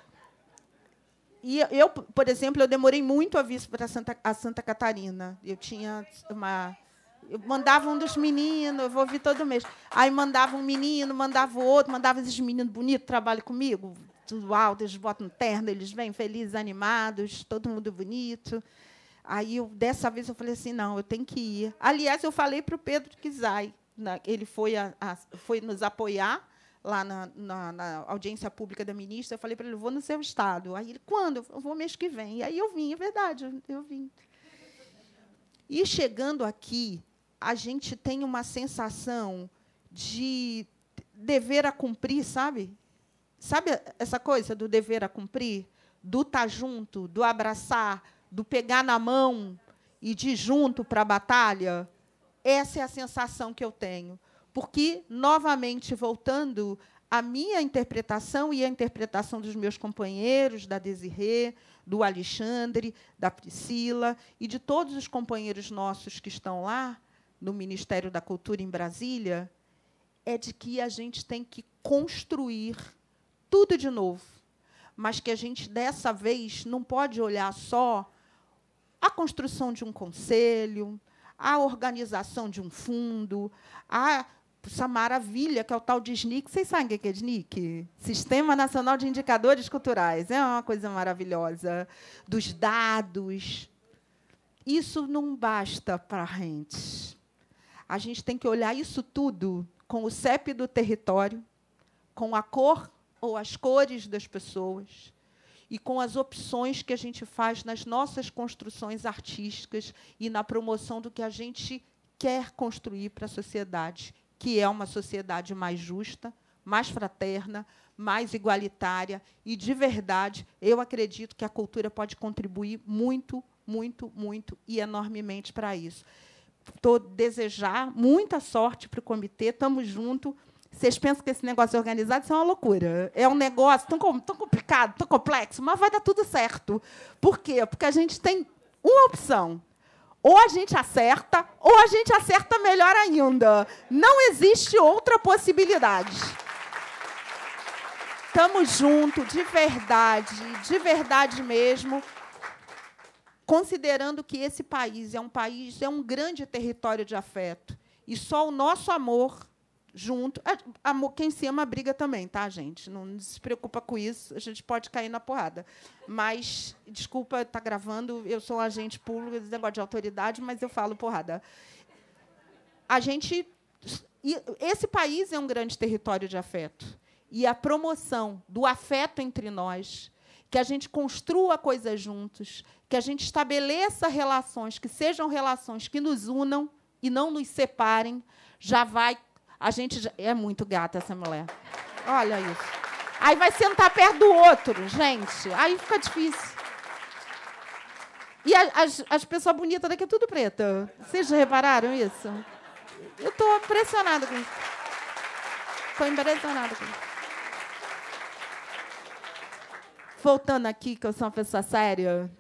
[SPEAKER 11] e eu, por exemplo, eu demorei muito a vir para Santa, a Santa Catarina. Eu tinha uma, eu mandava um dos meninos, eu vou vir todo mês. Aí mandava um menino, mandava o outro, mandava esses meninos bonitos, trabalham comigo, tudo alto, eles botam terno, eles vêm felizes, animados, todo mundo bonito. Aí, eu, dessa vez, eu falei assim, não, eu tenho que ir. Aliás, eu falei para o Pedro Kizai, ele foi, a, a, foi nos apoiar lá na, na, na audiência pública da ministra. Eu falei para ele, eu vou no seu estado. Aí ele, quando? Eu vou mês que vem. E aí eu vim, é verdade, eu vim. E, chegando aqui, a gente tem uma sensação de dever a cumprir, sabe? Sabe essa coisa do dever a cumprir? Do estar junto, do abraçar, do pegar na mão e de ir junto para a batalha? Essa é a sensação que eu tenho. Porque, novamente, voltando à minha interpretação e à interpretação dos meus companheiros, da Desirê, do Alexandre, da Priscila e de todos os companheiros nossos que estão lá, no Ministério da Cultura em Brasília, é de que a gente tem que construir tudo de novo, mas que a gente, dessa vez, não pode olhar só a construção de um conselho, a organização de um fundo, a essa maravilha que é o tal de S N I C. Vocês sabem o que é S N I C? Sistema Nacional de Indicadores Culturais. É uma coisa maravilhosa. Dos dados. Isso não basta para a gente. A gente tem que olhar isso tudo com o C E P do território, com a cor ou as cores das pessoas, e com as opções que a gente faz nas nossas construções artísticas e na promoção do que a gente quer construir para a sociedade, que é uma sociedade mais justa, mais fraterna, mais igualitária. E, de verdade, eu acredito que a cultura pode contribuir muito, muito, muito e enormemente para isso. Estou desejar muita sorte para o comitê, estamos juntos. Vocês pensam que esse negócio é organizado? Isso é uma loucura. É um negócio tão, tão complicado, tão complexo, mas vai dar tudo certo. Por quê? Porque a gente tem uma opção. Ou a gente acerta, ou a gente acerta melhor ainda. Não existe outra possibilidade. Estamos juntos, de verdade, de verdade mesmo, considerando que esse país é um país, é um grande território de afeto. E só o nosso amor junto. Amor, quem se ama briga também, tá, gente? Não se preocupa com isso, a gente pode cair na porrada. Mas, desculpa, tá gravando, eu sou um agente público, esse negócio de autoridade, mas eu falo porrada. A gente. Esse país é um grande território de afeto. E a promoção do afeto entre nós, que a gente construa coisas juntos, que a gente estabeleça relações que sejam relações que nos unam e não nos separem, já vai. A gente já, é muito gata essa mulher. Olha isso. Aí vai sentar perto do outro, gente. Aí fica difícil. E as, as pessoas bonitas daqui é tudo preta. Vocês já repararam isso? Eu estou impressionada com isso. Estou impressionada com isso. Voltando aqui, que eu sou uma pessoa séria.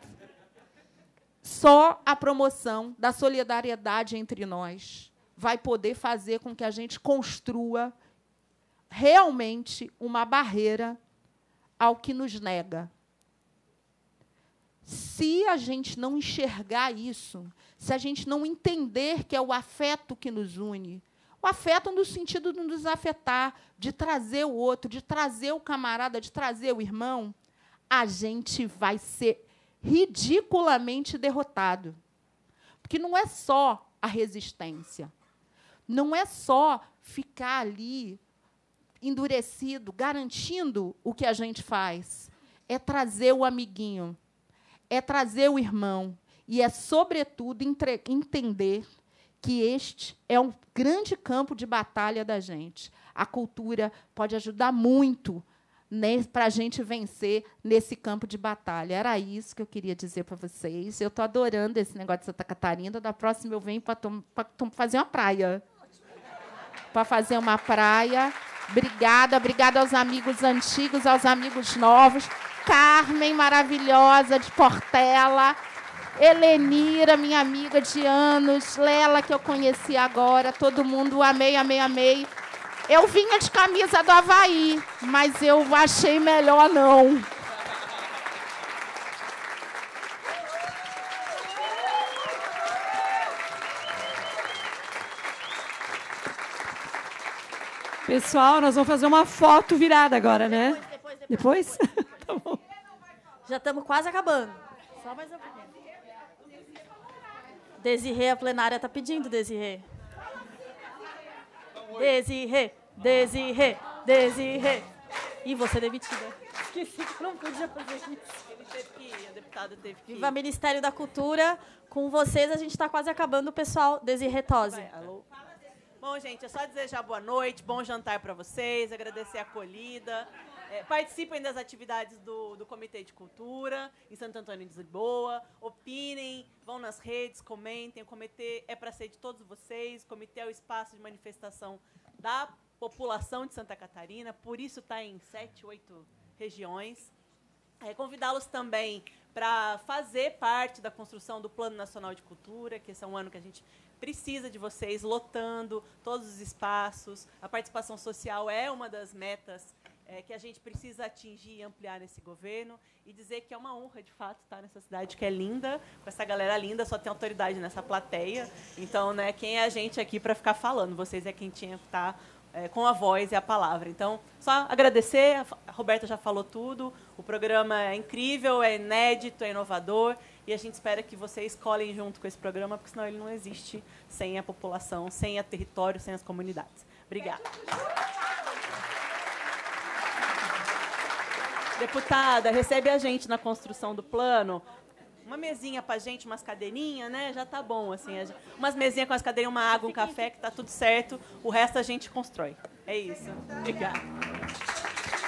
[SPEAKER 11] Só a promoção da solidariedade entre nós vai poder fazer com que a gente construa realmente uma barreira ao que nos nega. Se a gente não enxergar isso, se a gente não entender que é o afeto que nos une, o afeto no sentido de nos afetar, de trazer o outro, de trazer o camarada, de trazer o irmão, a gente vai ser ridiculamente derrotado. Porque não é só a resistência. Não é só ficar ali endurecido, garantindo o que a gente faz. É trazer o amiguinho, é trazer o irmão. E é, sobretudo, entre, entender que este é um grande campo de batalha da gente. A cultura pode ajudar muito, né, para a gente vencer nesse campo de batalha. Era isso que eu queria dizer para vocês. Eu estou adorando esse negócio de Santa Catarina. Da próxima eu venho para fazer uma praia. Para fazer uma praia. Obrigada, obrigada aos amigos antigos, aos amigos novos. Carmen, maravilhosa, de Portela. Helenira, minha amiga de anos. Lela, que eu conheci agora. Todo mundo, amei, amei, amei. Eu vinha de camisa do Havaí, mas eu achei melhor não.
[SPEAKER 10] Pessoal, nós vamos fazer uma foto virada agora, né?
[SPEAKER 9] Depois? depois, depois?
[SPEAKER 10] Depois? Tá bom.
[SPEAKER 9] Já estamos quase acabando. Só mais um pouquinho. Desirê, a plenária está pedindo, Desirê. Desirê, Desirê, Desirê. Ih, você é demitida. Esqueci que eu não podia fazer isso.
[SPEAKER 12] Ele teve que ir, a deputada teve que ir.
[SPEAKER 9] Viva Ministério da Cultura. Com vocês, a gente está quase acabando, pessoal. Desirê Tosi.
[SPEAKER 12] Alô? Bom, gente, é só desejar boa noite, bom jantar para vocês, agradecer a acolhida. É, participem das atividades do, do Comitê de Cultura em Santo Antônio de Lisboa. Opinem, vão nas redes, comentem. O comitê é para ser de todos vocês. O comitê é o espaço de manifestação da população de Santa Catarina, por isso está em sete, oito regiões. É, convidá-los também para fazer parte da construção do Plano Nacional de Cultura, que esse é um ano que a gente precisa de vocês, lotando todos os espaços. A participação social é uma das metas é, que a gente precisa atingir e ampliar nesse governo. E dizer que é uma honra, de fato, estar nessa cidade que é linda, com essa galera linda, só tem autoridade nessa plateia. Então, né, quem é a gente aqui para ficar falando? Vocês é quem tinha que estar é, com a voz e a palavra. Então, só agradecer. A Roberta já falou tudo. O programa é incrível, é inédito, é inovador. E a gente espera que vocês colhem junto com esse programa, porque senão ele não existe sem a população, sem o território, sem as comunidades. Obrigada. Deputada, recebe a gente na construção do plano. Uma mesinha para a gente, umas cadeirinhas, né? Já tá bom, assim. Gente, umas mesinhas com as cadeirinhas, uma água, um café, que tá tudo certo. O resto a gente constrói. É isso. Obrigada.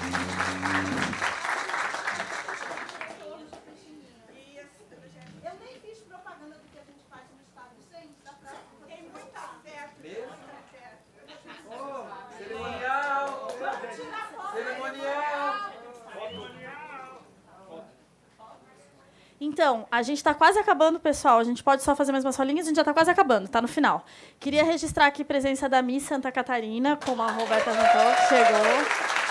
[SPEAKER 11] Eu nem fiz propaganda do que a gente faz no Estado, gente. Dá pra... Tem muita certo.
[SPEAKER 7] Cerimonial! Cerimonial!
[SPEAKER 9] Então, a gente está quase acabando, pessoal. A gente pode só fazer mais umas rolinhas, a gente já está quase acabando, está no final. Queria registrar aqui a presença da Miss Santa Catarina, como a Roberta contou, que chegou.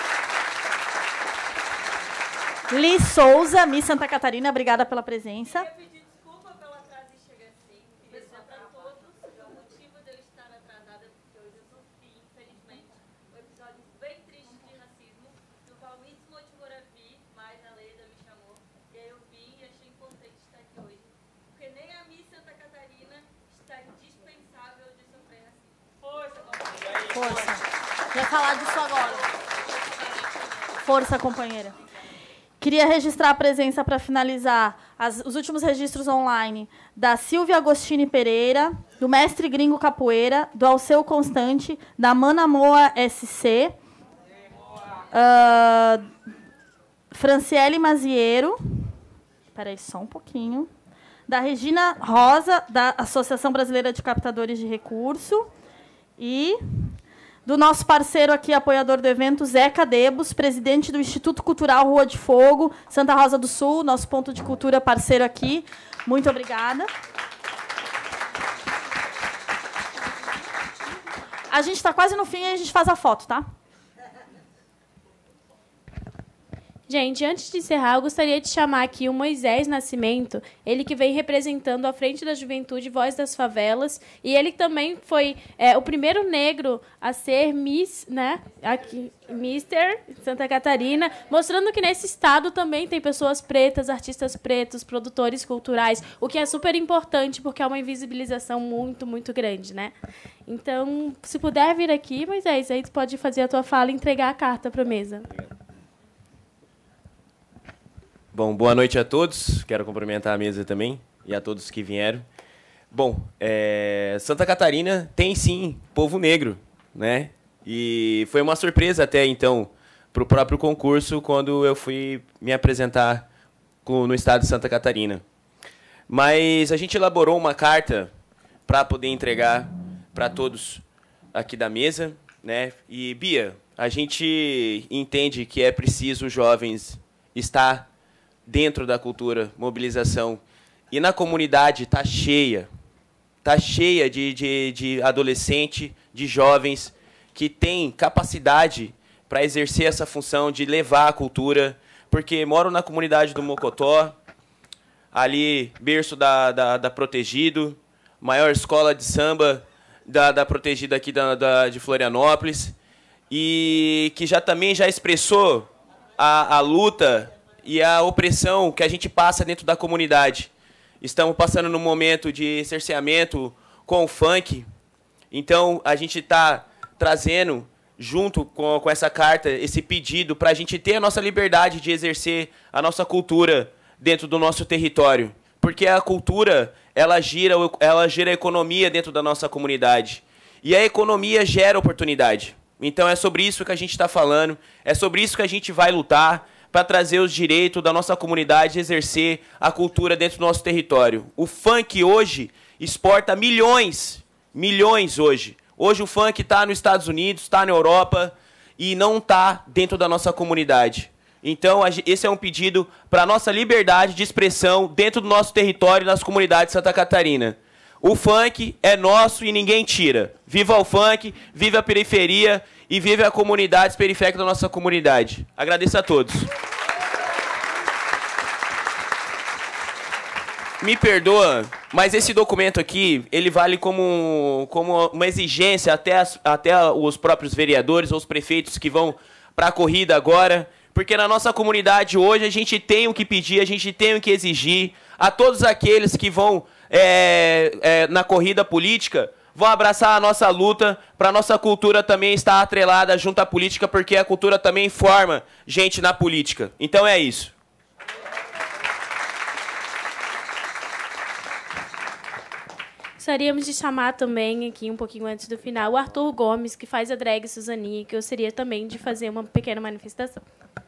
[SPEAKER 9] Liz Souza, Miss Santa Catarina, obrigada pela presença.
[SPEAKER 13] Eu queria pedir desculpa pelo atraso e chegar assim. Queria dizer para todos o motivo de eu estar atrasada, porque hoje eu sofri, infelizmente, um episódio bem triste de racismo, no qual me desmotivou a vir, mas a Leida me chamou. E aí eu vim e achei importante estar aqui hoje. Porque nem a Miss Santa Catarina está indispensável de sofrer racismo. Força, companheira.
[SPEAKER 9] Força. Vai falar disso agora. Força, companheira. Queria registrar a presença para finalizar as, os últimos registros online da Silvia Agostini Pereira, do Mestre Gringo Capoeira, do Alceu Constante, da Mana Moa S C, uh, Franciele Maziero, espera aí só um pouquinho, da Regina Rosa, da Associação Brasileira de Captadores de Recurso, e do nosso parceiro aqui, apoiador do evento, Zeca Debos, presidente do Instituto Cultural Rua de Fogo, Santa Rosa do Sul, nosso ponto de cultura parceiro aqui. Muito obrigada. A gente está quase no fim e a gente faz a foto, tá?
[SPEAKER 1] Gente, antes de encerrar, eu gostaria de chamar aqui o Moisés Nascimento, ele que vem representando à frente da juventude Voz das Favelas, e ele também foi é, o primeiro negro a ser Miss, né, aqui, Mister Santa Catarina, mostrando que nesse estado também tem pessoas pretas, artistas pretos, produtores culturais, o que é super importante, porque é uma invisibilização muito, muito grande, né? Então, se puder vir aqui, Moisés, aí tu pode fazer a tua fala e entregar a carta para a mesa.
[SPEAKER 14] Bom, boa noite a todos. Quero cumprimentar a mesa também e a todos que vieram. Bom, é, Santa Catarina tem, sim, povo negro, né? E foi uma surpresa até, então, para o próprio concurso, quando eu fui me apresentar com, no estado de Santa Catarina. Mas a gente elaborou uma carta para poder entregar para todos aqui da mesa, né? E, Bia, a gente entende que é preciso os jovens estar dentro da cultura, mobilização. E na comunidade está cheia, está cheia de, de, de adolescente, de jovens que têm capacidade para exercer essa função de levar a cultura, porque moram na comunidade do Mocotó, ali berço da, da, da Protegido, maior escola de samba da, da Protegida aqui da, da, de Florianópolis, e que já também já expressou a, a luta e a opressão que a gente passa dentro da comunidade. Estamos passando num momento de cerceamento com o funk. Então, a gente está trazendo, junto com, com essa carta, esse pedido para a gente ter a nossa liberdade de exercer a nossa cultura dentro do nosso território. Porque a cultura, ela gira, ela gira a economia dentro da nossa comunidade. E a economia gera oportunidade. Então, é sobre isso que a gente está falando, é sobre isso que a gente vai lutar, para trazer os direitos da nossa comunidade e exercer a cultura dentro do nosso território. O funk hoje exporta milhões, milhões hoje. Hoje o funk está nos Estados Unidos, está na Europa e não está dentro da nossa comunidade. Então, esse é um pedido para a nossa liberdade de expressão dentro do nosso território e nas comunidades de Santa Catarina. O funk é nosso e ninguém tira. Viva o funk, viva a periferia e vive a comunidade periférica da nossa comunidade. Agradeço a todos. Me perdoa, mas esse documento aqui, ele vale como, como uma exigência até, as, até os próprios vereadores ou os prefeitos que vão para a corrida agora, porque na nossa comunidade hoje a gente tem o que pedir, a gente tem o que exigir a todos aqueles que vão é, é, na corrida política, vão abraçar a nossa luta para a nossa cultura também estar atrelada junto à política, porque a cultura também forma gente na política. Então é isso.
[SPEAKER 1] Gostaríamos de chamar também, aqui um pouquinho antes do final, o Arthur Gomes, que faz a drag Suzani, que eu gostaria também de fazer uma pequena manifestação.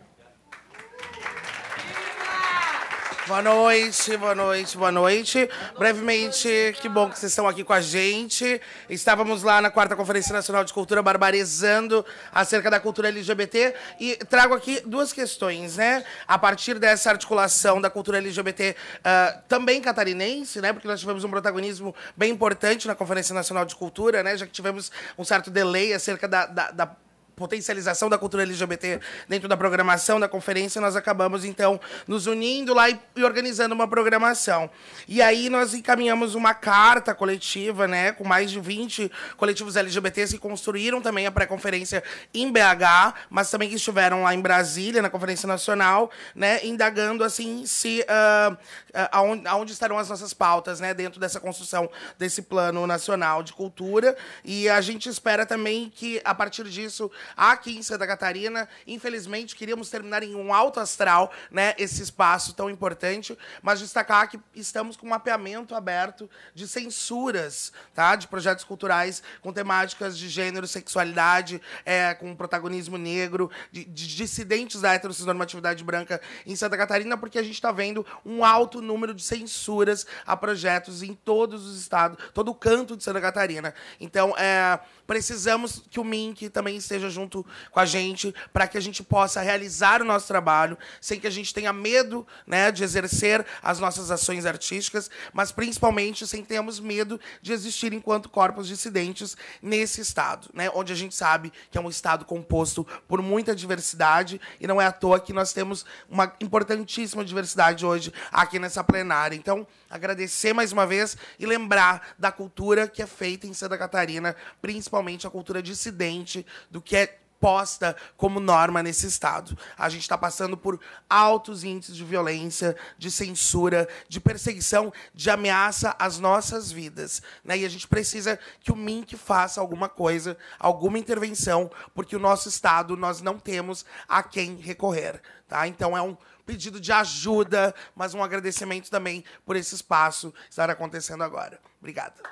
[SPEAKER 15] Boa noite, boa noite, boa noite. Brevemente, que bom que vocês estão aqui com a gente. Estávamos lá na quarta Conferência Nacional de Cultura barbarizando acerca da cultura L G B T e trago aqui duas questões, né? A partir dessa articulação da cultura L G B T uh, também catarinense, né? Porque nós tivemos um protagonismo bem importante na Conferência Nacional de Cultura, né? Já que tivemos um certo delay acerca da, da, da potencialização da cultura L G B T dentro da programação da conferência, nós acabamos, então, nos unindo lá e, e organizando uma programação. E aí nós encaminhamos uma carta coletiva, né, com mais de vinte coletivos L G B Ts que construíram também a pré-conferência em B H, mas também que estiveram lá em Brasília, na Conferência Nacional, né, indagando, assim, se, uh, uh, aonde, aonde estarão as nossas pautas, né, dentro dessa construção desse Plano Nacional de Cultura. E a gente espera também que, a partir disso, aqui em Santa Catarina, infelizmente, queríamos terminar em um alto astral, né, esse espaço tão importante, mas destacar que estamos com um mapeamento aberto de censuras, tá, de projetos culturais com temáticas de gênero, sexualidade, é, com protagonismo negro, de, de dissidentes da heteronormatividade branca em Santa Catarina, porque a gente está vendo um alto número de censuras a projetos em todos os estados, todo o canto de Santa Catarina. Então, é, precisamos que o M I N C também esteja junto com a gente, para que a gente possa realizar o nosso trabalho, sem que a gente tenha medo, né, de exercer as nossas ações artísticas, mas principalmente sem que tenhamos medo de existir enquanto corpos dissidentes nesse estado, né, onde a gente sabe que é um estado composto por muita diversidade, e não é à toa que nós temos uma importantíssima diversidade hoje aqui nessa plenária. Então, agradecer mais uma vez e lembrar da cultura que é feita em Santa Catarina, principalmente a cultura dissidente, do que é posta como norma nesse estado. A gente está passando por altos índices de violência, de censura, de perseguição, de ameaça às nossas vidas, né? E a gente precisa que o M I N C faça alguma coisa, alguma intervenção, porque o nosso estado, nós não temos a quem recorrer, tá? Então, é um pedido de ajuda, mas um agradecimento também por esse espaço estar acontecendo agora. Obrigada.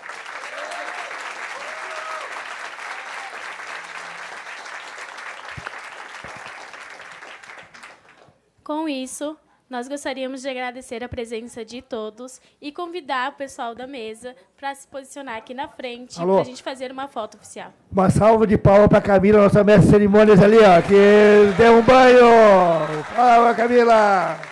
[SPEAKER 1] Com isso, nós gostaríamos de agradecer a presença de todos e convidar o pessoal da mesa para se posicionar aqui na frente para a gente fazer uma foto oficial.
[SPEAKER 8] Uma salva de palmas para a Camila, nossa mestre de cerimônias ali, ó, que deu um banho. Palma, Camila!